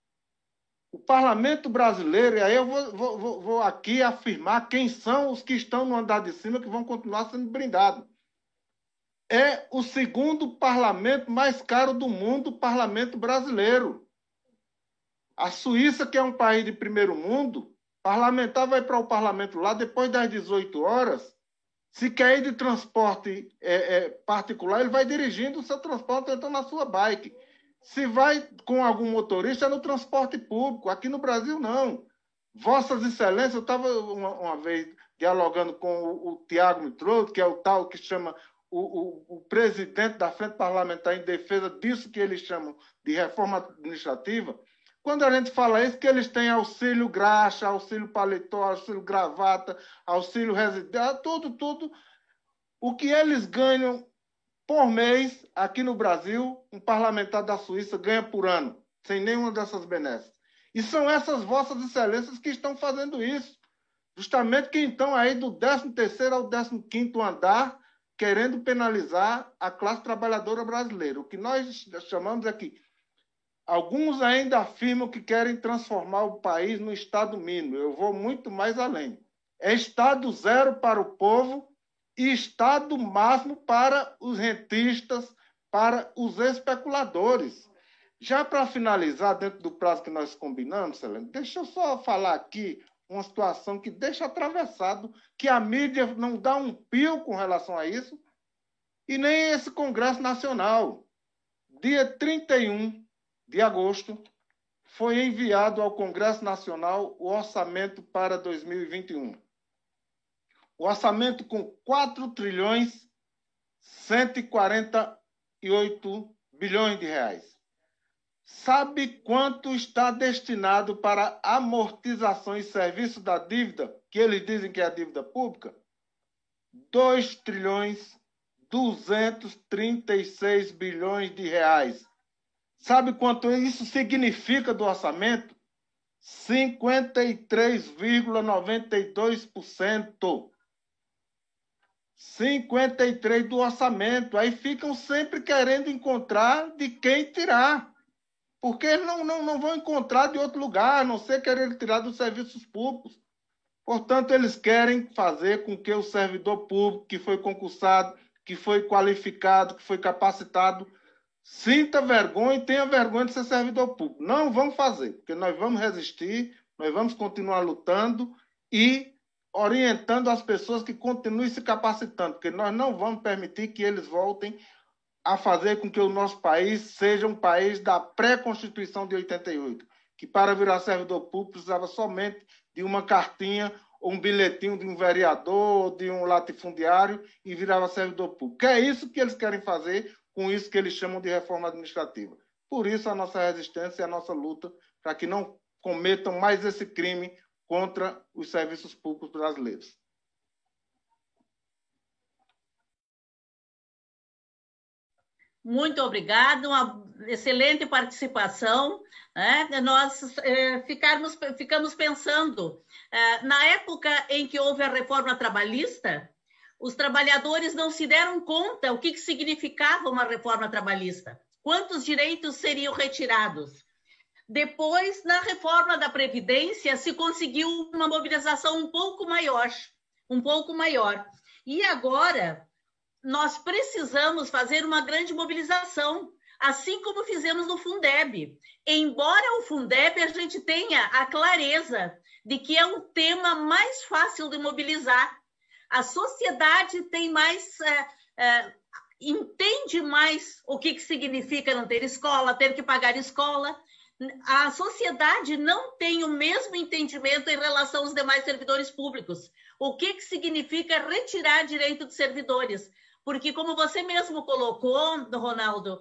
O parlamento brasileiro, e aí eu vou aqui afirmar quem são os que estão no andar de cima que vão continuar sendo blindados. É o segundo parlamento mais caro do mundo, o parlamento brasileiro. A Suíça, que é um país de primeiro mundo, parlamentar vai para o parlamento lá depois das 18 horas. Se quer ir de transporte particular, ele vai dirigindo o seu transporte, então na sua bike. Se vai com algum motorista, é no transporte público. Aqui no Brasil, não. Vossas Excelências, eu estava uma vez dialogando com o Tiago Mitrodo, que é o tal que chama o presidente da Frente Parlamentar em defesa disso que eles chamam de reforma administrativa, quando a gente fala isso, que eles têm auxílio graxa, auxílio paletó, auxílio gravata, auxílio residencial, tudo. O que eles ganham por mês, aqui no Brasil, um parlamentar da Suíça ganha por ano, sem nenhuma dessas benesses. E são essas vossas excelências que estão fazendo isso. Justamente que estão aí do 13º ao 15º andar, querendo penalizar a classe trabalhadora brasileira. O que nós chamamos aqui, alguns ainda afirmam que querem transformar o país no Estado mínimo. Eu vou muito mais além. É Estado zero para o povo e Estado máximo para os rentistas, para os especuladores. Já para finalizar, dentro do prazo que nós combinamos, Selene, deixa eu só falar aqui uma situação que deixa atravessado, que a mídia não dá um pio com relação a isso, e nem esse Congresso Nacional. Dia 31 de agosto, foi enviado ao Congresso Nacional o orçamento para 2021. O orçamento com 4 trilhões 148 bilhões de reais. Sabe quanto está destinado para amortizações e serviços da dívida, que eles dizem que é a dívida pública? 2 trilhões 236 bilhões de reais. Sabe quanto isso significa do orçamento? 53,92%. 53% do orçamento. Aí ficam sempre querendo encontrar de quem tirar. Porque eles não vão encontrar de outro lugar, a não ser querer tirar dos serviços públicos. Portanto, eles querem fazer com que o servidor público que foi concursado, que foi qualificado, que foi capacitado, sinta vergonha e tenha vergonha de ser servidor público. Não vamos fazer, porque nós vamos resistir, nós vamos continuar lutando e orientando as pessoas que continuem se capacitando, porque nós não vamos permitir que eles voltem a fazer com que o nosso país seja um país da pré-Constituição de 88, que para virar servidor público precisava somente de uma cartinha ou um bilhetinho de um vereador, de um latifundiário e virava servidor público. É isso que eles querem fazer com isso que eles chamam de reforma administrativa. Por isso a nossa resistência e a nossa luta para que não cometam mais esse crime contra os serviços públicos brasileiros.
Muito obrigado, uma excelente participação. Né? Nós ficamos pensando, na época em que houve a reforma trabalhista, os trabalhadores não se deram conta o que significava uma reforma trabalhista, quantos direitos seriam retirados. Depois, na reforma da Previdência, se conseguiu uma mobilização um pouco maior. E agora nós precisamos fazer uma grande mobilização, assim como fizemos no Fundeb. Embora o Fundeb a gente tenha a clareza de que é um tema mais fácil de mobilizar. A sociedade tem mais, entende mais o que significa não ter escola, ter que pagar escola. A sociedade não tem o mesmo entendimento em relação aos demais servidores públicos. O que significa retirar direito dos servidores? Porque, como você mesmo colocou, Ronaldo,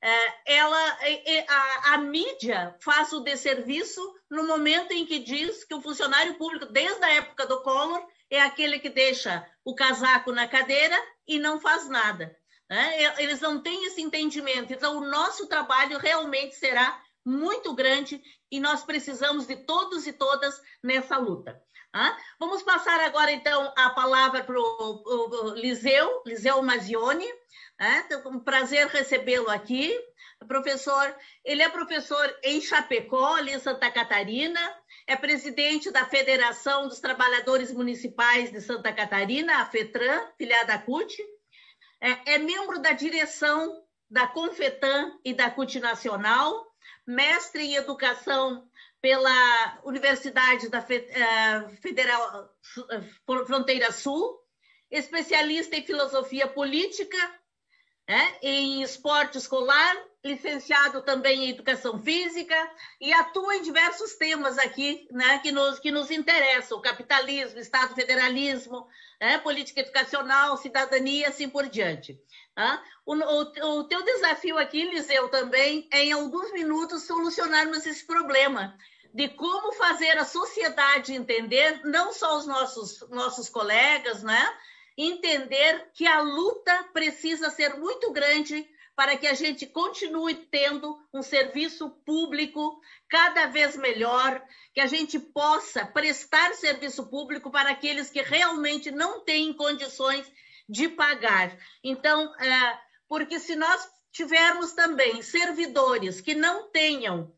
a mídia faz o desserviço no momento em que diz que o funcionário público, desde a época do Collor, é aquele que deixa o casaco na cadeira e não faz nada. Né? Eles não têm esse entendimento. Então, o nosso trabalho realmente será muito grande e nós precisamos de todos e todas nessa luta. Vamos passar agora, então, a palavra para o Liseu Mazioni. É um prazer recebê-lo aqui. Professor, ele é professor em Chapecó, ali em Santa Catarina, é presidente da Federação dos Municipais de Santa Catarina, a FETRAN, filiada à CUT, é membro da direção da CONFETAN e da CUT Nacional, mestre em Educação pela Universidade da Federal Fronteira Sul, especialista em Filosofia Política, em esporte escolar, licenciado também em educação física, e atua em diversos temas aqui, né, que nos interessam: o capitalismo, Estado federalismo, política educacional, cidadania, assim por diante. Tá? O teu desafio aqui, Liseu, também é, em alguns minutos, solucionarmos esse problema de como fazer a sociedade entender, não só os nossos colegas, né, entender que a luta precisa ser muito grande para que a gente continue tendo um serviço público cada vez melhor, que a gente possa prestar serviço público para aqueles que realmente não têm condições de pagar. Então, porque se nós tivermos também servidores que não tenham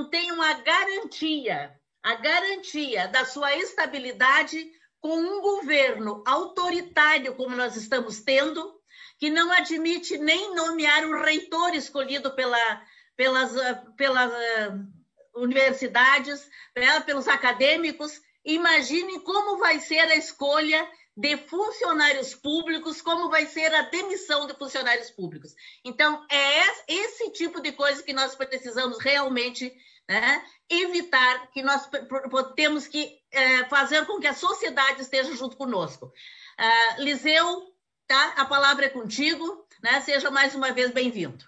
a garantia da sua estabilidade, com um governo autoritário como nós estamos tendo, que não admite nem nomear o reitor escolhido pelas universidades, pelos acadêmicos, imagine como vai ser a escolha de funcionários públicos, como vai ser a demissão de funcionários públicos. Então, é esse tipo de coisa que nós precisamos realmente, né, evitar, que nós temos que fazer com que a sociedade esteja junto conosco. Liseu, tá? A palavra é contigo, né? Seja mais uma vez bem-vindo.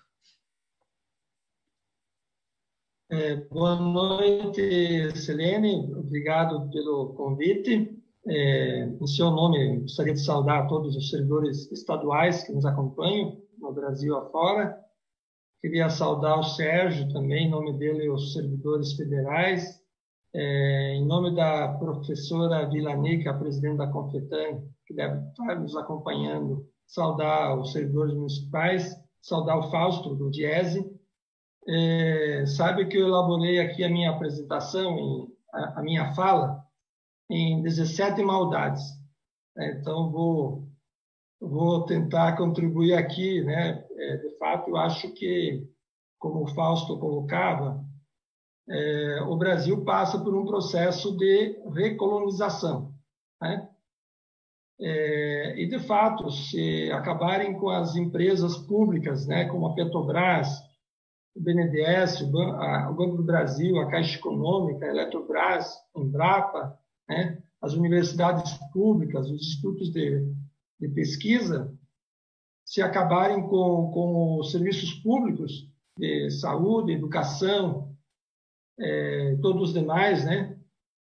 Boa noite, Selene. Obrigado pelo convite. Em seu nome, gostaria de saudar todos os servidores estaduais que nos acompanham no Brasil afora. Queria saudar o Sérgio também, em nome dele, os servidores federais. Em nome da professora Vilani, que é a presidente da Confetan, que deve estar nos acompanhando, saudar os servidores municipais, saudar o Fausto, do Diese. Sabe que eu elaborei aqui a minha apresentação, a minha fala, em 17 maldades. Então, vou tentar contribuir aqui, né? De fato, eu acho que, como o Fausto colocava, o Brasil passa por um processo de recolonização, né? E, de fato, se acabarem com as empresas públicas, né, como a Petrobras, o BNDES, o Banco do Brasil, a Caixa Econômica, a Eletrobras, a Embrapa, né, as universidades públicas, os institutos de pesquisa, se acabarem com os serviços públicos de saúde, educação, todos os demais, né,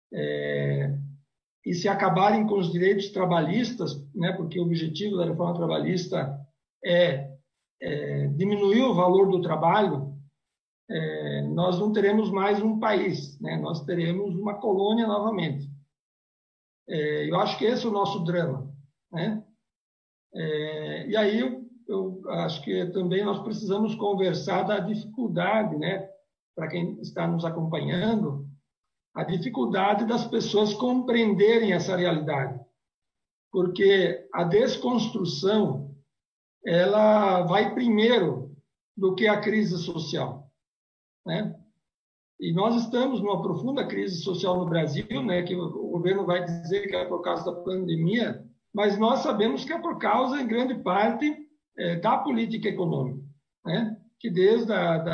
e se acabarem com os direitos trabalhistas, né, porque o objetivo da reforma trabalhista é diminuir o valor do trabalho, nós não teremos mais um país, né, nós teremos uma colônia novamente. Eu acho que esse é o nosso drama, né? E aí eu acho que também nós precisamos conversar da dificuldade, né, para quem está nos acompanhando, a dificuldade das pessoas compreenderem essa realidade, porque a desconstrução ela vai primeiro do que a crise social, né? E nós estamos numa profunda crise social no Brasil, né, que o governo vai dizer que é por causa da pandemia, mas nós sabemos que é por causa, em grande parte, da política econômica, né, que desde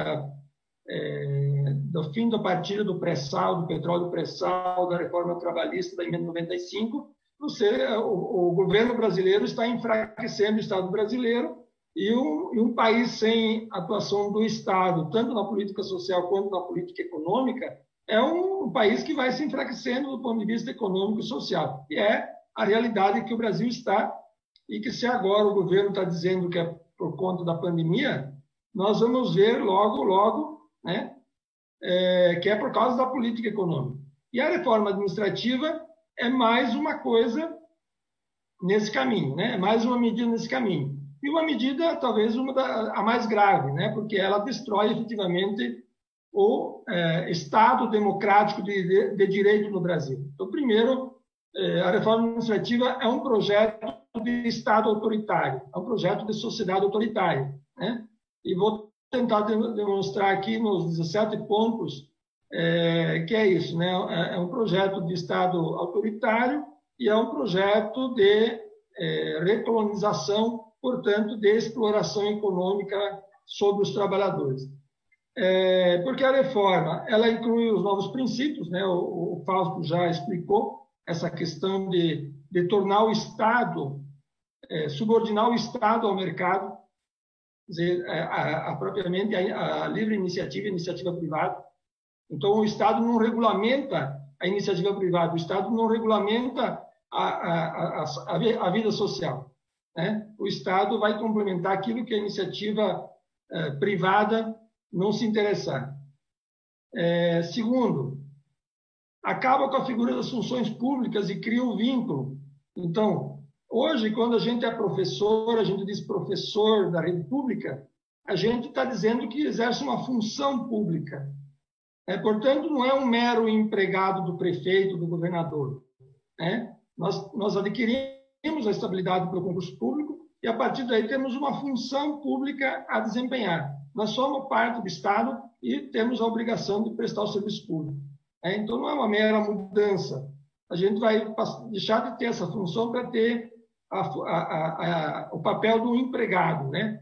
do fim da partida do pré-sal, do petróleo pré-sal, da reforma trabalhista da emenda 95, o governo brasileiro está enfraquecendo o Estado brasileiro, e um país sem atuação do Estado, tanto na política social quanto na política econômica, é um país que vai se enfraquecendo do ponto de vista econômico e social. E é a realidade que o Brasil está, e que se agora o governo está dizendo que é por conta da pandemia, nós vamos ver logo, né, que é por causa da política econômica. E a reforma administrativa é mais uma coisa nesse caminho, né? É mais uma medida nesse caminho. E uma medida, talvez, a mais grave, né? Porque ela destrói efetivamente o Estado democrático de direito no Brasil. Então, primeiro, a reforma administrativa é um projeto de Estado autoritário, é um projeto de sociedade autoritária, né? E vou tentar demonstrar aqui nos 17 pontos que é isso, né? É um projeto de Estado autoritário e é um projeto de recolonização portanto, de exploração econômica sobre os trabalhadores. Porque a reforma ela inclui os novos princípios, né? O Fausto já explicou essa questão de tornar o Estado, subordinar o Estado ao mercado, dizer, propriamente a livre iniciativa, a iniciativa privada. Então, o Estado não regulamenta a iniciativa privada, o Estado não regulamenta a vida social, né? O Estado vai complementar aquilo que a iniciativa privada não se interessar. Segundo, acaba com a figura das funções públicas e cria um vínculo. Então, hoje, quando a gente é professor, a gente diz professor da rede pública, a gente está dizendo que exerce uma função pública. Portanto, não é um mero empregado do prefeito, do governador. Nós adquirimos a estabilidade pelo concurso público e, a partir daí, temos uma função pública a desempenhar. Nós somos parte do Estado e temos a obrigação de prestar o serviço público. Então, não é uma mera mudança. A gente vai deixar de ter essa função para ter o papel do empregado, né?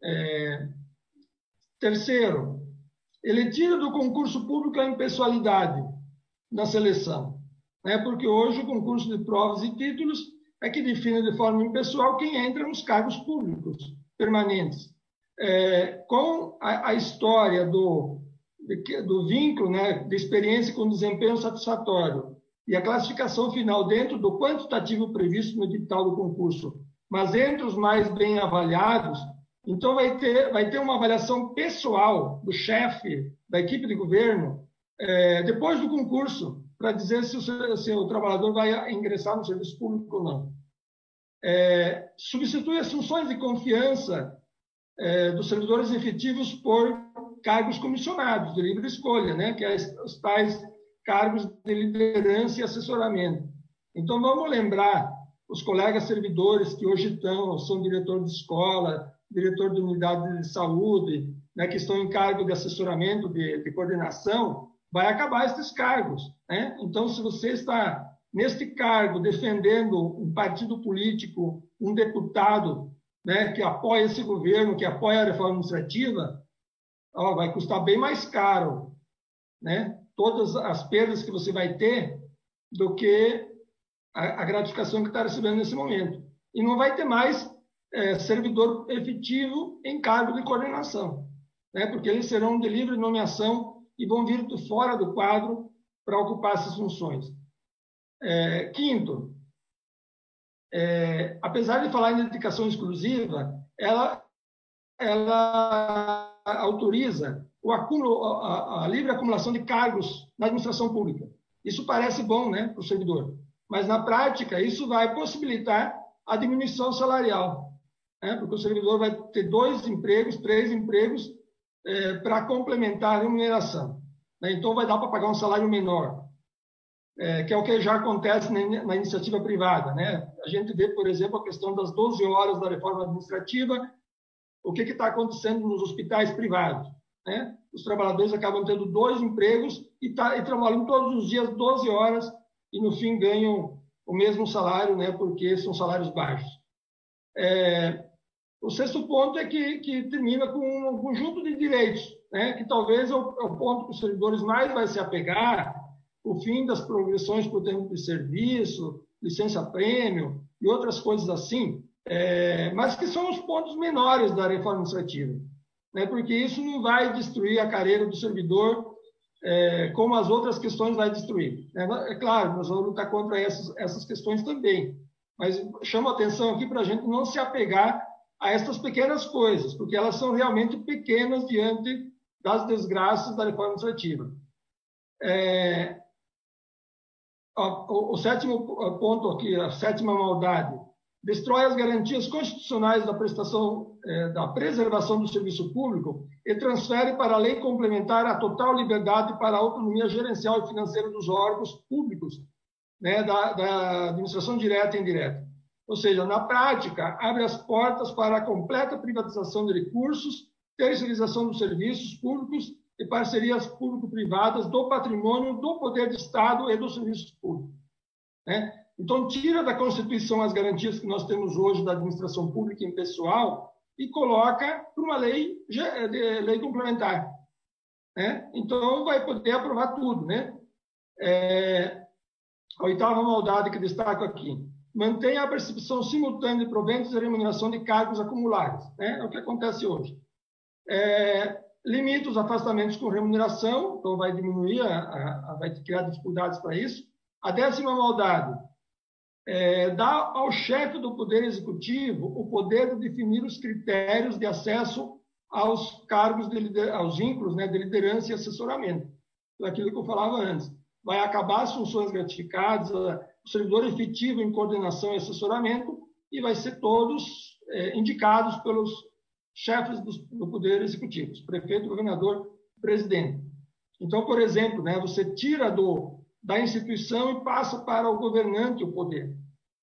Terceiro, ele tira do concurso público a impessoalidade na seleção, né? Porque hoje o concurso de provas e títulos é que define de forma impessoal quem entra nos cargos públicos permanentes. Com a história do vínculo, né, de experiência com desempenho satisfatório e a classificação final dentro do quantitativo previsto no edital do concurso, mas entre os mais bem avaliados, então vai ter uma avaliação pessoal do chefe da equipe de governo depois do concurso, para dizer se o trabalhador vai ingressar no serviço público ou não. Substitui as funções de confiança dos servidores efetivos por cargos comissionados, de livre escolha, né? Que é os tais cargos de liderança e assessoramento. Então, vamos lembrar os colegas servidores que hoje são diretor de escola, diretor de unidade de saúde, né, que estão em cargo de assessoramento, de coordenação, vai acabar esses cargos, né? Então, se você está neste cargo defendendo um partido político, um deputado, né, que apoia esse governo, que apoia a reforma administrativa, vai custar bem mais caro, né, todas as perdas que você vai ter do que a gratificação que está recebendo nesse momento. E não vai ter mais servidor efetivo em cargo de coordenação, né, porque eles serão de livre nomeação e vão vir de fora do quadro para ocupar essas funções. Quinto, apesar de falar em dedicação exclusiva, ela autoriza a livre acumulação de cargos na administração pública. Isso parece bom, né, para o servidor, mas na prática isso vai possibilitar a diminuição salarial, né, porque o servidor vai ter 2 empregos, 3 empregos para complementar a remuneração, né? Então vai dar para pagar um salário menor. Que é o que já acontece na iniciativa privada, né? A gente vê, por exemplo, a questão das 12 horas da reforma administrativa, o que está acontecendo nos hospitais privados, né? Os trabalhadores acabam tendo 2 empregos e trabalham todos os dias 12 horas e, no fim, ganham o mesmo salário, né? Porque são salários baixos. O sexto ponto é que termina com um conjunto de direitos, né? Que talvez é o ponto que os servidores mais vai se apegar, o fim das progressões por tempo de serviço, licença-prêmio e outras coisas assim, mas que são os pontos menores da reforma administrativa, né? Porque isso não vai destruir a carreira do servidor como as outras questões vai destruir, né? É claro, nós vamos lutar contra essas questões também, mas chamo a atenção aqui para a gente não se apegar a essas pequenas coisas, porque elas são realmente pequenas diante das desgraças da reforma administrativa. O sétimo ponto aqui, a sétima maldade, destrói as garantias constitucionais da prestação, da preservação do serviço público e transfere para a lei complementar a total liberdade para a autonomia gerencial e financeira dos órgãos públicos, né, da administração direta e indireta. Ou seja, na prática, abre as portas para a completa privatização de recursos, terceirização dos serviços públicos e parcerias público-privadas do patrimônio do poder de Estado e dos serviços públicos, né? Então, tira da Constituição as garantias que nós temos hoje da administração pública em pessoal e coloca para uma lei complementar, né? Então, vai poder aprovar tudo, né? A oitava maldade que destaco aqui: mantém a percepção simultânea de proventos e remuneração de cargos acumulados, né? É o que acontece hoje. Limita os afastamentos com remuneração, então vai diminuir, vai criar dificuldades para isso. A 10ª maldade: dá ao chefe do Poder Executivo o poder de definir os critérios de acesso aos cargos, aos vínculos, né, de liderança e assessoramento. Aquilo que eu falava antes. Vai acabar as funções gratificadas, o servidor efetivo em coordenação e assessoramento, e vai ser todos indicados pelos chefes do Poder Executivo, prefeito, governador, presidente. Então, por exemplo, né, você tira da instituição e passa para o governante o poder.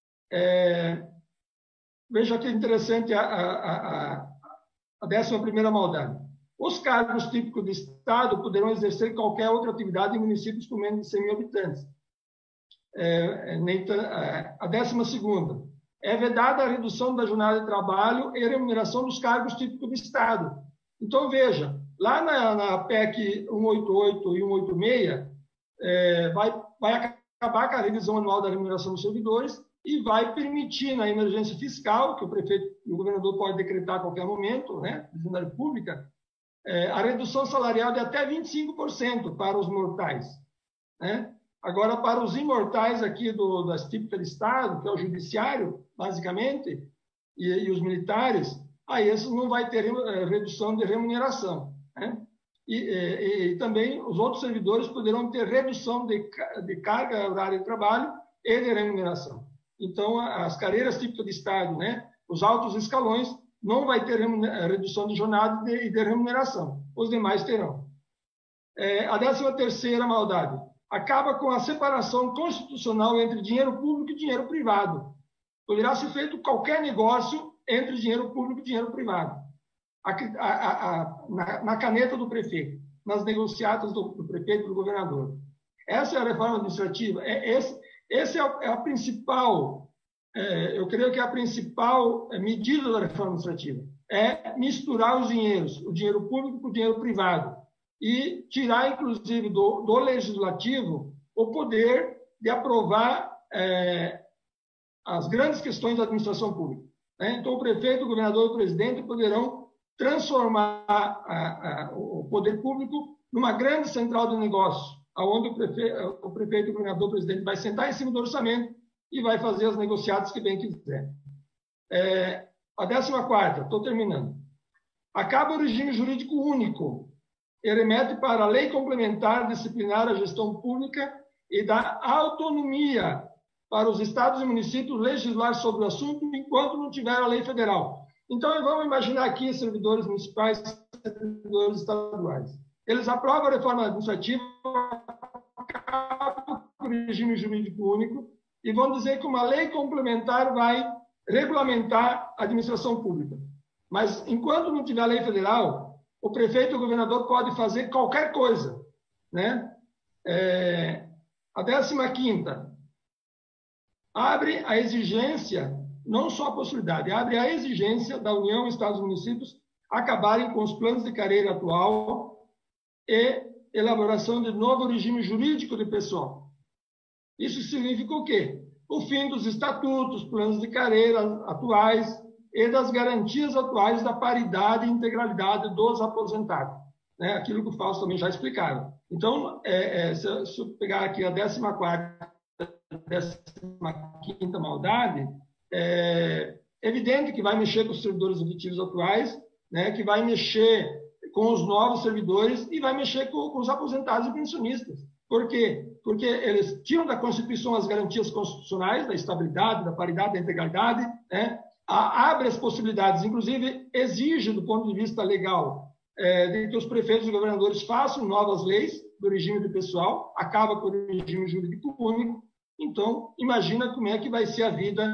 Veja que interessante a 11ª maldade. Os cargos típicos de Estado poderão exercer qualquer outra atividade em municípios com menos de 100 mil habitantes. A 12ª: é vedada a redução da jornada de trabalho e remuneração dos cargos típicos do Estado. Então, veja, lá na PEC 188 e 186, vai acabar com a revisão anual da remuneração dos servidores e vai permitir, na emergência fiscal, que o prefeito e o governador podem decretar a qualquer momento, né, presidente da República, a redução salarial de até 25% para os mortais, né? Agora, para os imortais aqui das típicas de Estado, que é o judiciário, basicamente, e os militares, esses não vai ter redução de remuneração, né? E também os outros servidores poderão ter redução de carga horária de trabalho e de remuneração. Então, as carreiras típicas de Estado, né, os altos escalões, não vai ter redução de jornada e de remuneração. Os demais terão. A 13ª maldade: acaba com a separação constitucional entre dinheiro público e dinheiro privado. Poderá ser feito qualquer negócio entre dinheiro público e dinheiro privado. Na caneta do prefeito, nas negociatas do prefeito e do governador. Essa é a reforma administrativa. Essa é a principal, eu creio que é a principal medida da reforma administrativa. É misturar os dinheiros, o dinheiro público com o dinheiro privado. E tirar, inclusive, do legislativo o poder de aprovar as grandes questões da administração pública, né? Então, o prefeito, o governador e o presidente poderão transformar o poder público numa grande central de negócio, onde o prefeito, o governador e o presidente vai sentar em cima do orçamento e vai fazer as negociatas que bem quiser. A 14ª, estou terminando. Acaba o regime jurídico único e remete para a lei complementar disciplinar a gestão pública e dá autonomia para os estados e municípios legislar sobre o assunto enquanto não tiver a lei federal. Então, vamos imaginar aqui servidores municipais, servidores estaduais. Eles aprovam a reforma administrativa, acabam com o regime jurídico único e vão dizer que uma lei complementar vai regulamentar a administração pública. Mas, enquanto não tiver a lei federal, o prefeito e o governador podem fazer qualquer coisa, né? A 15ª, abre a exigência, não só a possibilidade, abre a exigência da União, Estados e Municípios acabarem com os planos de carreira atual e elaboração de novo regime jurídico de pessoal. Isso significa o quê? O fim dos estatutos, planos de carreira atuais e das garantias atuais da paridade e integralidade dos aposentados, né? Aquilo que o Fausto também já explicaram. Então, se eu pegar aqui a 14ª, 15ª maldade, é evidente que vai mexer com os servidores efetivos atuais, né? Que vai mexer com os novos servidores e vai mexer com os aposentados e pensionistas. Por quê? Porque eles tiram da Constituição as garantias constitucionais da estabilidade, da paridade, da integralidade, né? Abre as possibilidades, inclusive exige, do ponto de vista legal, de que os prefeitos e governadores façam novas leis do regime do pessoal, acaba com o regime jurídico único. Então, imagina como é que vai ser a vida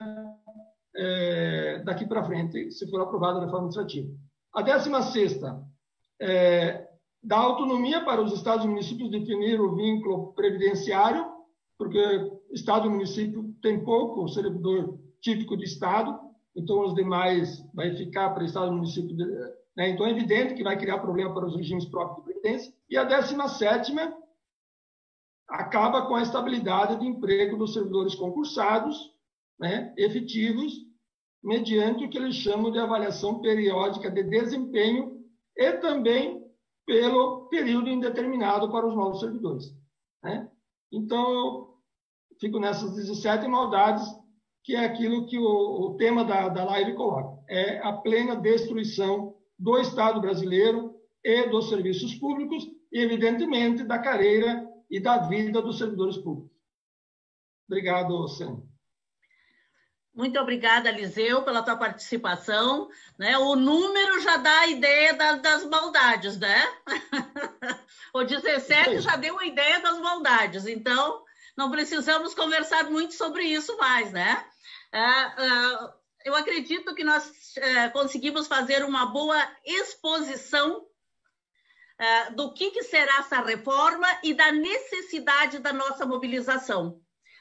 daqui para frente, se for aprovada a reforma administrativa. A 16ª, dá autonomia para os estados e municípios definir o vínculo previdenciário, porque Estado e município tem pouco servidor típico de Estado, então os demais vai ficar para Estado e município. Né? Então é evidente que vai criar problema para os regimes próprios de previdência. E a 17ª acaba com a estabilidade de emprego dos servidores concursados, né, efetivos, mediante o que eles chamam de avaliação periódica de desempenho e também pelo período indeterminado para os novos servidores. Né? Então, eu fico nessas 17 maldades, que é aquilo que o tema da live coloca. É a plena destruição do Estado brasileiro e dos serviços públicos e, evidentemente, da carreira e da vida dos servidores públicos. Obrigado, Sênia.
Muito obrigada, Eliseu, pela tua participação. Né? O número já dá a ideia das maldades, né? O 17 já deu a ideia das maldades, então não precisamos conversar muito sobre isso mais, né? Eu acredito que nós conseguimos fazer uma boa exposição do que será essa reforma e da necessidade da nossa mobilização.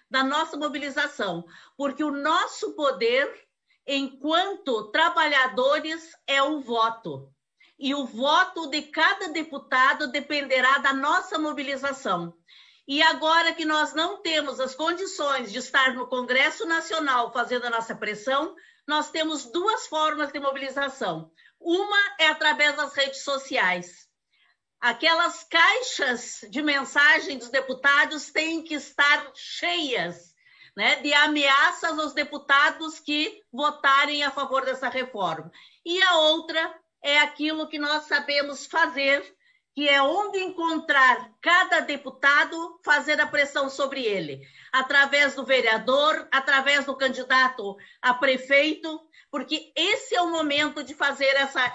Porque o nosso poder, enquanto trabalhadores, é o voto. E o voto de cada deputado dependerá da nossa mobilização. E agora que nós não temos as condições de estar no Congresso Nacional fazendo a nossa pressão, nós temos duas formas de mobilização. Uma é através das redes sociais. Aquelas caixas de mensagem dos deputados têm que estar cheias, né, de ameaças aos deputados que votarem a favor dessa reforma. E a outra é aquilo que nós sabemos fazer, que é onde encontrar cada deputado, fazer a pressão sobre ele, através do vereador, através do candidato a prefeito, porque esse é o momento de fazer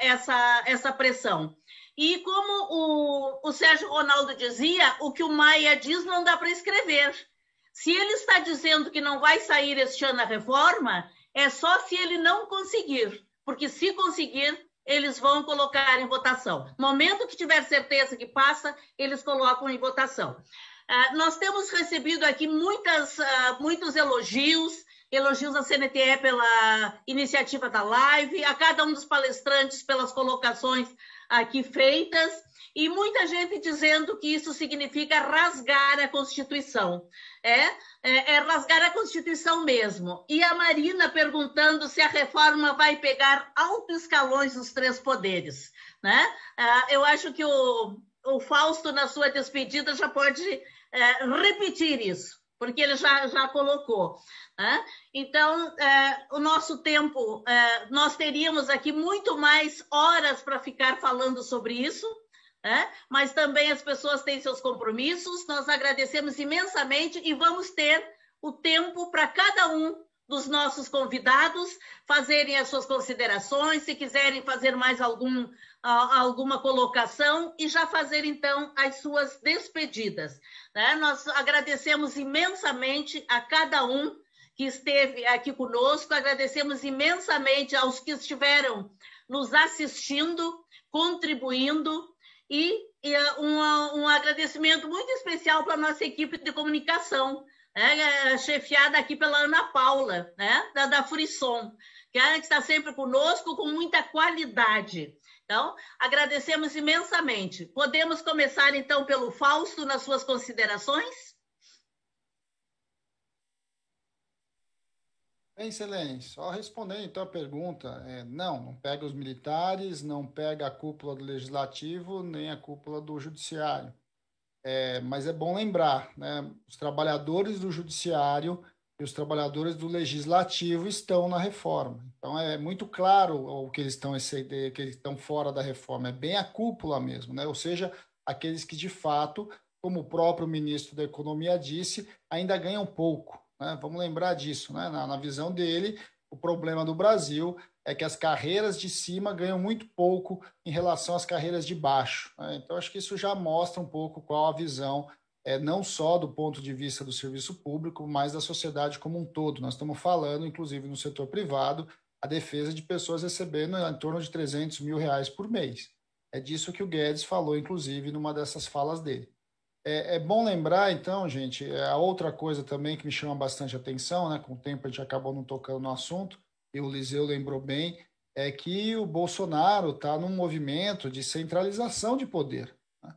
essa pressão. E como o Sérgio Ronaldo dizia, o que o Maia diz não dá para escrever. Se ele está dizendo que não vai sair este ano a reforma, é só se ele não conseguir, porque se conseguir, eles vão colocar em votação. No momento que tiver certeza que passa, eles colocam em votação. Nós temos recebido aqui muitos elogios à CNTE pela iniciativa da live, a cada um dos palestrantes pelas colocações aqui feitas, e muita gente dizendo que isso significa rasgar a Constituição. É rasgar a Constituição mesmo. E a Marina perguntando se a reforma vai pegar altos escalões dos três poderes. Né? Eu acho que o Fausto, na sua despedida, já pode repetir isso, porque ele já colocou. Né? Então, o nosso tempo, nós teríamos aqui muito mais horas para ficar falando sobre isso, mas também as pessoas têm seus compromissos. Nós agradecemos imensamente e vamos ter o tempo para cada um dos nossos convidados fazerem as suas considerações, se quiserem fazer mais alguma colocação e já fazer, então, as suas despedidas. Né? Nós agradecemos imensamente a cada um que esteve aqui conosco, agradecemos imensamente aos que estiveram nos assistindo, contribuindo, e um agradecimento muito especial para a nossa equipe de comunicação, chefiada aqui pela Ana Paula, né, da Frisson, que está sempre conosco com muita qualidade. Então, agradecemos imensamente. Podemos começar, então, pelo Fausto, nas suas considerações?
Bem, Selene, só respondendo então a pergunta, não pega os militares, não pega a cúpula do Legislativo, nem a cúpula do Judiciário. Mas é bom lembrar, né, os trabalhadores do Judiciário e os trabalhadores do Legislativo estão na reforma. Então é muito claro o que eles estão fora da reforma, é bem a cúpula mesmo, né? Ou seja, aqueles que de fato, como o próprio ministro da Economia disse, ainda ganham pouco. Né? Vamos lembrar disso, né? Na visão dele, o problema do Brasil é que as carreiras de cima ganham muito pouco em relação às carreiras de baixo. Né? Então, acho que isso já mostra um pouco qual a visão, não só do ponto de vista do serviço público, mas da sociedade como um todo. Nós estamos falando, inclusive no setor privado, a defesa de pessoas recebendo em torno de R$300 mil por mês. É disso que o Guedes falou, inclusive, numa dessas falas dele. É bom lembrar, então, gente, a outra coisa também que me chama bastante atenção, né? Com o tempo a gente acabou não tocando no assunto, e o Liseu lembrou bem, é que o Bolsonaro está num movimento de centralização de poder. Né?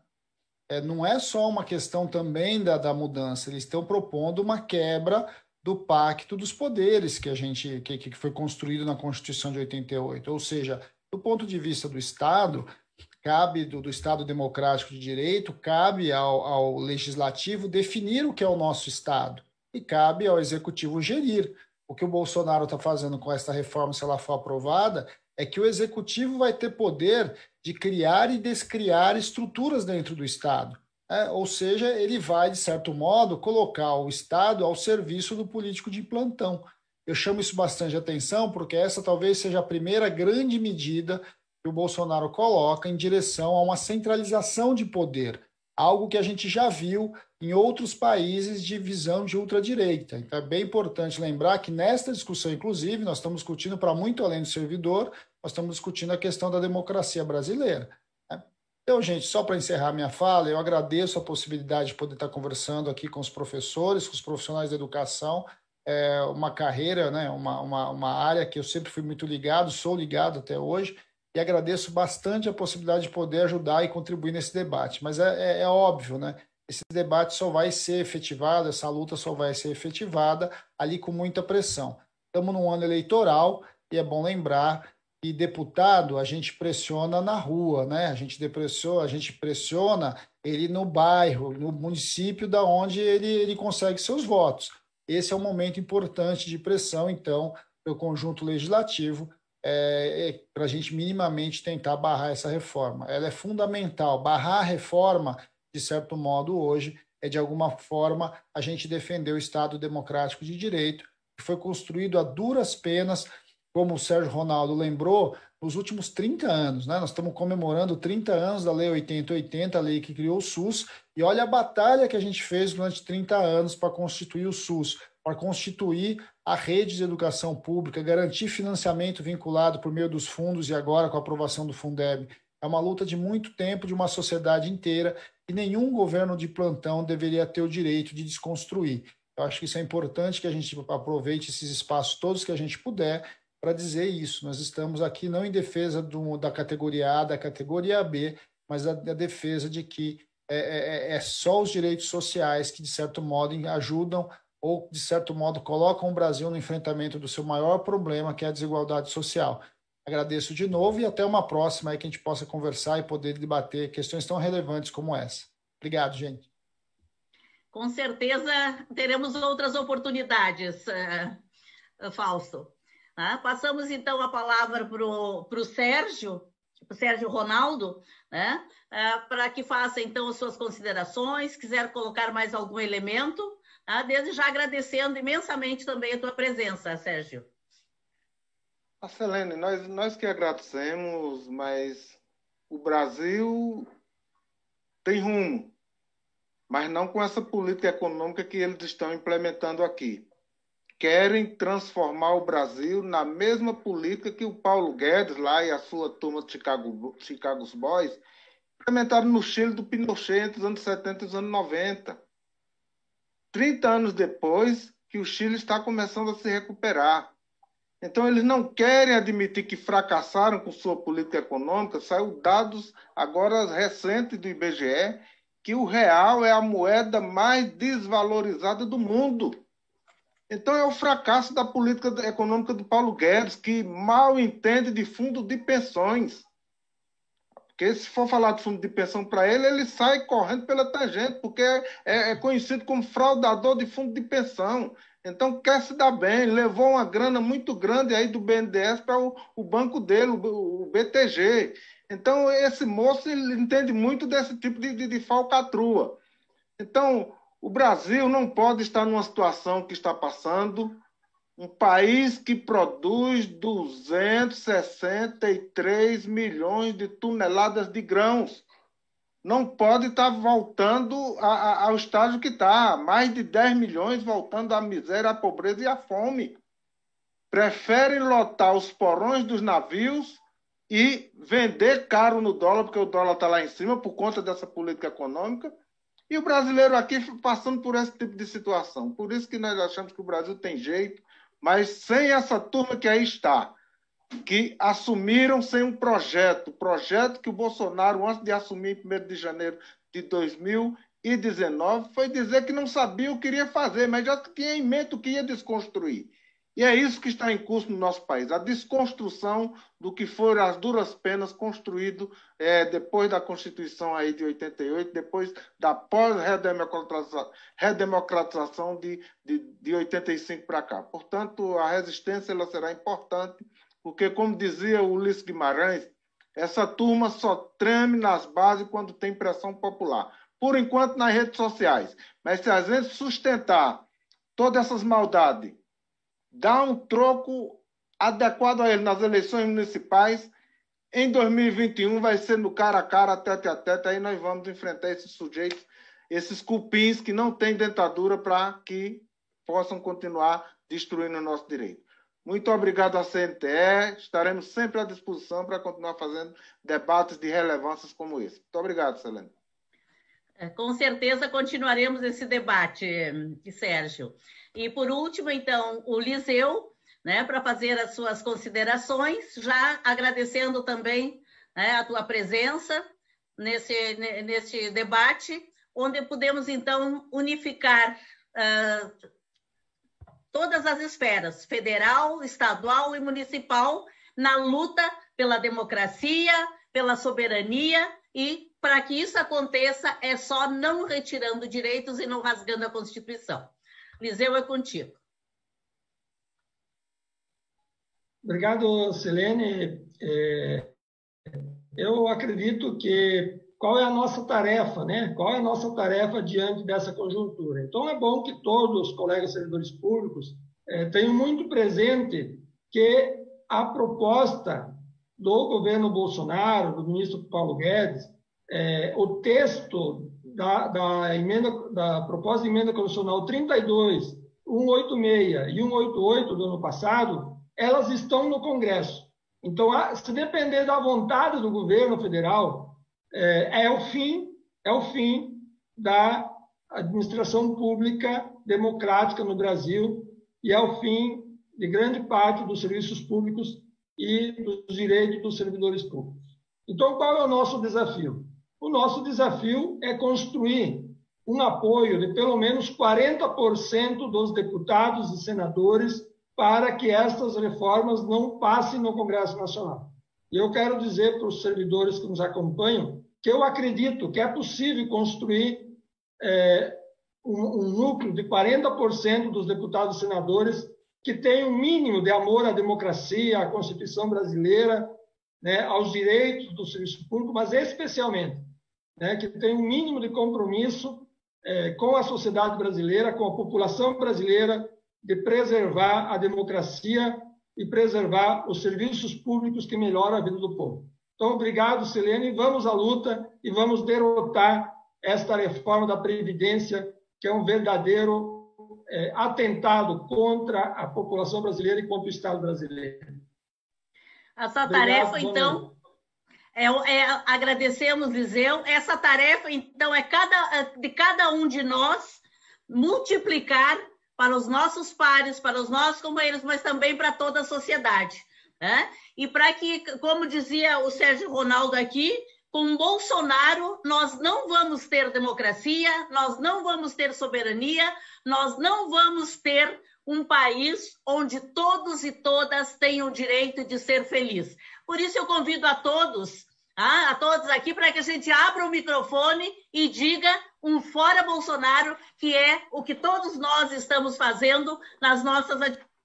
Não é só uma questão também da mudança, eles estão propondo uma quebra do pacto dos poderes que foi construído na Constituição de 88. Ou seja, do ponto de vista do Estado, cabe do Estado democrático de direito, cabe ao legislativo definir o que é o nosso Estado e cabe ao executivo gerir. O que o Bolsonaro está fazendo com esta reforma, se ela for aprovada, é que o executivo vai ter poder de criar e descriar estruturas dentro do Estado. Ou seja, ele vai, de certo modo, colocar o Estado ao serviço do político de plantão. Eu chamo isso bastante atenção porque essa talvez seja a primeira grande medida que o Bolsonaro coloca em direção a uma centralização de poder, algo que a gente já viu em outros países de visão de ultradireita. Então é bem importante lembrar que nesta discussão, inclusive, nós estamos discutindo para muito além do servidor, nós estamos discutindo a questão da democracia brasileira. Então, gente, só para encerrar minha fala, eu agradeço a possibilidade de poder estar conversando aqui com os professores, com os profissionais da educação, uma carreira, né, uma área que eu sempre fui muito ligado, sou ligado até hoje, e agradeço bastante a possibilidade de poder ajudar e contribuir nesse debate. Mas é óbvio, né? Esse debate só vai ser efetivado, essa luta só vai ser efetivada ali com muita pressão. Estamos num ano eleitoral e é bom lembrar que deputado a gente pressiona na rua, né? A gente pressiona ele no bairro, no município da onde ele consegue seus votos. Esse é um momento importante de pressão, então, do conjunto legislativo, para a gente minimamente tentar barrar essa reforma. Ela é fundamental. Barrar a reforma, de certo modo, hoje, é de alguma forma a gente defender o Estado democrático de direito, que foi construído a duras penas, como o Sérgio Ronaldo lembrou, nos últimos 30 anos. Né? Nós estamos comemorando 30 anos da Lei 8080, a lei que criou o SUS, e olha a batalha que a gente fez durante 30 anos para constituir o SUS, para constituir a rede de educação pública, garantir financiamento vinculado por meio dos fundos e agora com a aprovação do Fundeb. É uma luta de muito tempo, de uma sociedade inteira, e nenhum governo de plantão deveria ter o direito de desconstruir. Eu acho que isso é importante, que a gente aproveite esses espaços todos que a gente puder para dizer isso. Nós estamos aqui não em defesa da categoria A, da categoria B, mas a defesa de que é só os direitos sociais que, de certo modo, ajudam ou, de certo modo, colocam o Brasil no enfrentamento do seu maior problema, que é a desigualdade social. Agradeço de novo e até uma próxima aí que a gente possa conversar e poder debater questões tão relevantes como essa. Obrigado, gente.
Com certeza teremos outras oportunidades, Fausto. Passamos, então, a palavra para o Sérgio Ronaldo, né? Para que faça, então, as suas considerações, quiser colocar mais algum elemento, desde já agradecendo imensamente também a tua presença, Sérgio.
Selene, nós que agradecemos, mas o Brasil tem rumo, mas não com essa política econômica que eles estão implementando aqui. Querem transformar o Brasil na mesma política que o Paulo Guedes lá e a sua turma de Chicago Boys implementaram no Chile do Pinochet entre os anos 70 e os anos 90. 30 anos depois que o Chile está começando a se recuperar. Então, eles não querem admitir que fracassaram com sua política econômica. Saiu dados agora recentes do IBGE que o real é a moeda mais desvalorizada do mundo. Então, é o fracasso da política econômica do Paulo Guedes, que mal entende de fundo de pensões. Porque se for falar de fundo de pensão para ele, ele sai correndo pela tangente, porque é conhecido como fraudador de fundo de pensão. Então, quer se dar bem, levou uma grana muito grande aí do BNDES para o banco dele, o BTG. Então, esse moço ele entende muito desse tipo de falcatrua. Então, o Brasil não pode estar numa situação que está passando, um país que produz 263 milhões de toneladas de grãos. Não pode estar voltando ao estágio que está. Mais de 10 milhões voltando à miséria, à pobreza e à fome. Preferem lotar os porões dos navios e vender caro no dólar, porque o dólar está lá em cima por conta dessa política econômica, E o brasileiro aqui passando por esse tipo de situação. Por isso que nós achamos que o Brasil tem jeito, mas sem essa turma que aí está, que assumiram sem um projeto. O projeto que o Bolsonaro, antes de assumir em 1º de janeiro de 2019, foi dizer que não sabia o que iria fazer, mas já tinha em mente o que ia desconstruir. E é isso que está em curso no nosso país, a desconstrução do que foram as duras penas construído depois da Constituição aí de 88, depois da pós-redemocratização de 85 para cá. Portanto, a resistência ela será importante, porque, como dizia o Ulisses Guimarães, essa turma só treme nas bases quando tem pressão popular. Por enquanto, nas redes sociais. Mas se a gente sustentar todas essas maldades, dar um troco adequado a ele nas eleições municipais, em 2021 vai ser no cara a cara, tete a tete, aí nós vamos enfrentar esses sujeitos, esses cupins que não têm dentadura para que possam continuar destruindo o nosso direito. Muito obrigado à CNTE, estaremos sempre à disposição para continuar fazendo debates de relevâncias como esse. Muito obrigado, Selene.
Com certeza continuaremos esse debate, Sérgio. E por último, então, o Liseu, né, para fazer as suas considerações, já agradecendo também, né, a tua presença nesse debate, onde podemos, então, unificar todas as esferas, federal, estadual e municipal, na luta pela democracia, pela soberania, e para que isso aconteça é só não retirando direitos e não rasgando a Constituição. Liseu, é contigo.
Obrigado, Selene. Eu acredito que qual é a nossa tarefa, né? Qual é a nossa tarefa diante dessa conjuntura? Então, é bom que todos os colegas servidores públicos tenham muito presente que a proposta do governo Bolsonaro, do ministro Paulo Guedes, o texto da proposta de emenda constitucional 32, 186 e 188 do ano passado, elas estão no Congresso. Então, se depender da vontade do governo federal, é o fim da administração pública democrática no Brasil e é o fim de grande parte dos serviços públicos e dos direitos dos servidores públicos. Então, qual é o nosso desafio? O nosso desafio é construir um apoio de pelo menos 40% dos deputados e senadores para que estas reformas não passem no Congresso Nacional. E eu quero dizer para os servidores que nos acompanham que eu acredito que é possível construir um núcleo de 40% dos deputados e senadores que tenham um mínimo de amor à democracia, à Constituição brasileira, né, aos direitos do serviço público, mas especialmente, né, que tenham um mínimo de compromisso com a sociedade brasileira, com a população brasileira, de preservar a democracia e preservar os serviços públicos que melhoram a vida do povo. Então, obrigado, Selene. Vamos à luta e vamos derrotar esta reforma da Previdência, que é um verdadeiro atentado contra a população brasileira e contra o Estado brasileiro.
Essa tarefa, então, agradecemos, Liseu. Essa tarefa, então, é de cada um de nós multiplicar para os nossos pares, para os nossos companheiros, mas também para toda a sociedade, né? E para que, como dizia o Sérgio Ronaldo aqui, com Bolsonaro nós não vamos ter democracia, nós não vamos ter soberania, nós não vamos ter um país onde todos e todas tenham o direito de ser felizes. Por isso eu convido a todos aqui para que a gente abra o microfone e diga um fora Bolsonaro, que é o que todos nós estamos fazendo nas nossas...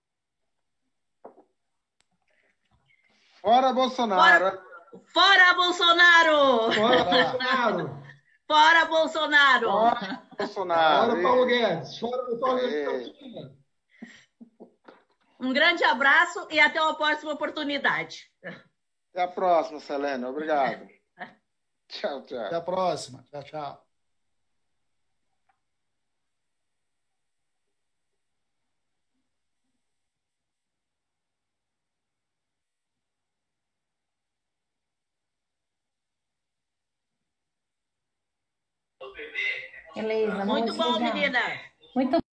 Fora Bolsonaro!
Fora Bolsonaro!
Fora Bolsonaro!
Fora Bolsonaro!
Fora Bolsonaro!
Fora Paulo Guedes! Fora Paulo Guedes!
Um grande abraço e até uma próxima oportunidade.
Até a próxima, Selene. Obrigado. Tchau, tchau.
Até a próxima. Tchau, tchau.
O PB Beleza,
Muito bom,
legal.
menina.
Muito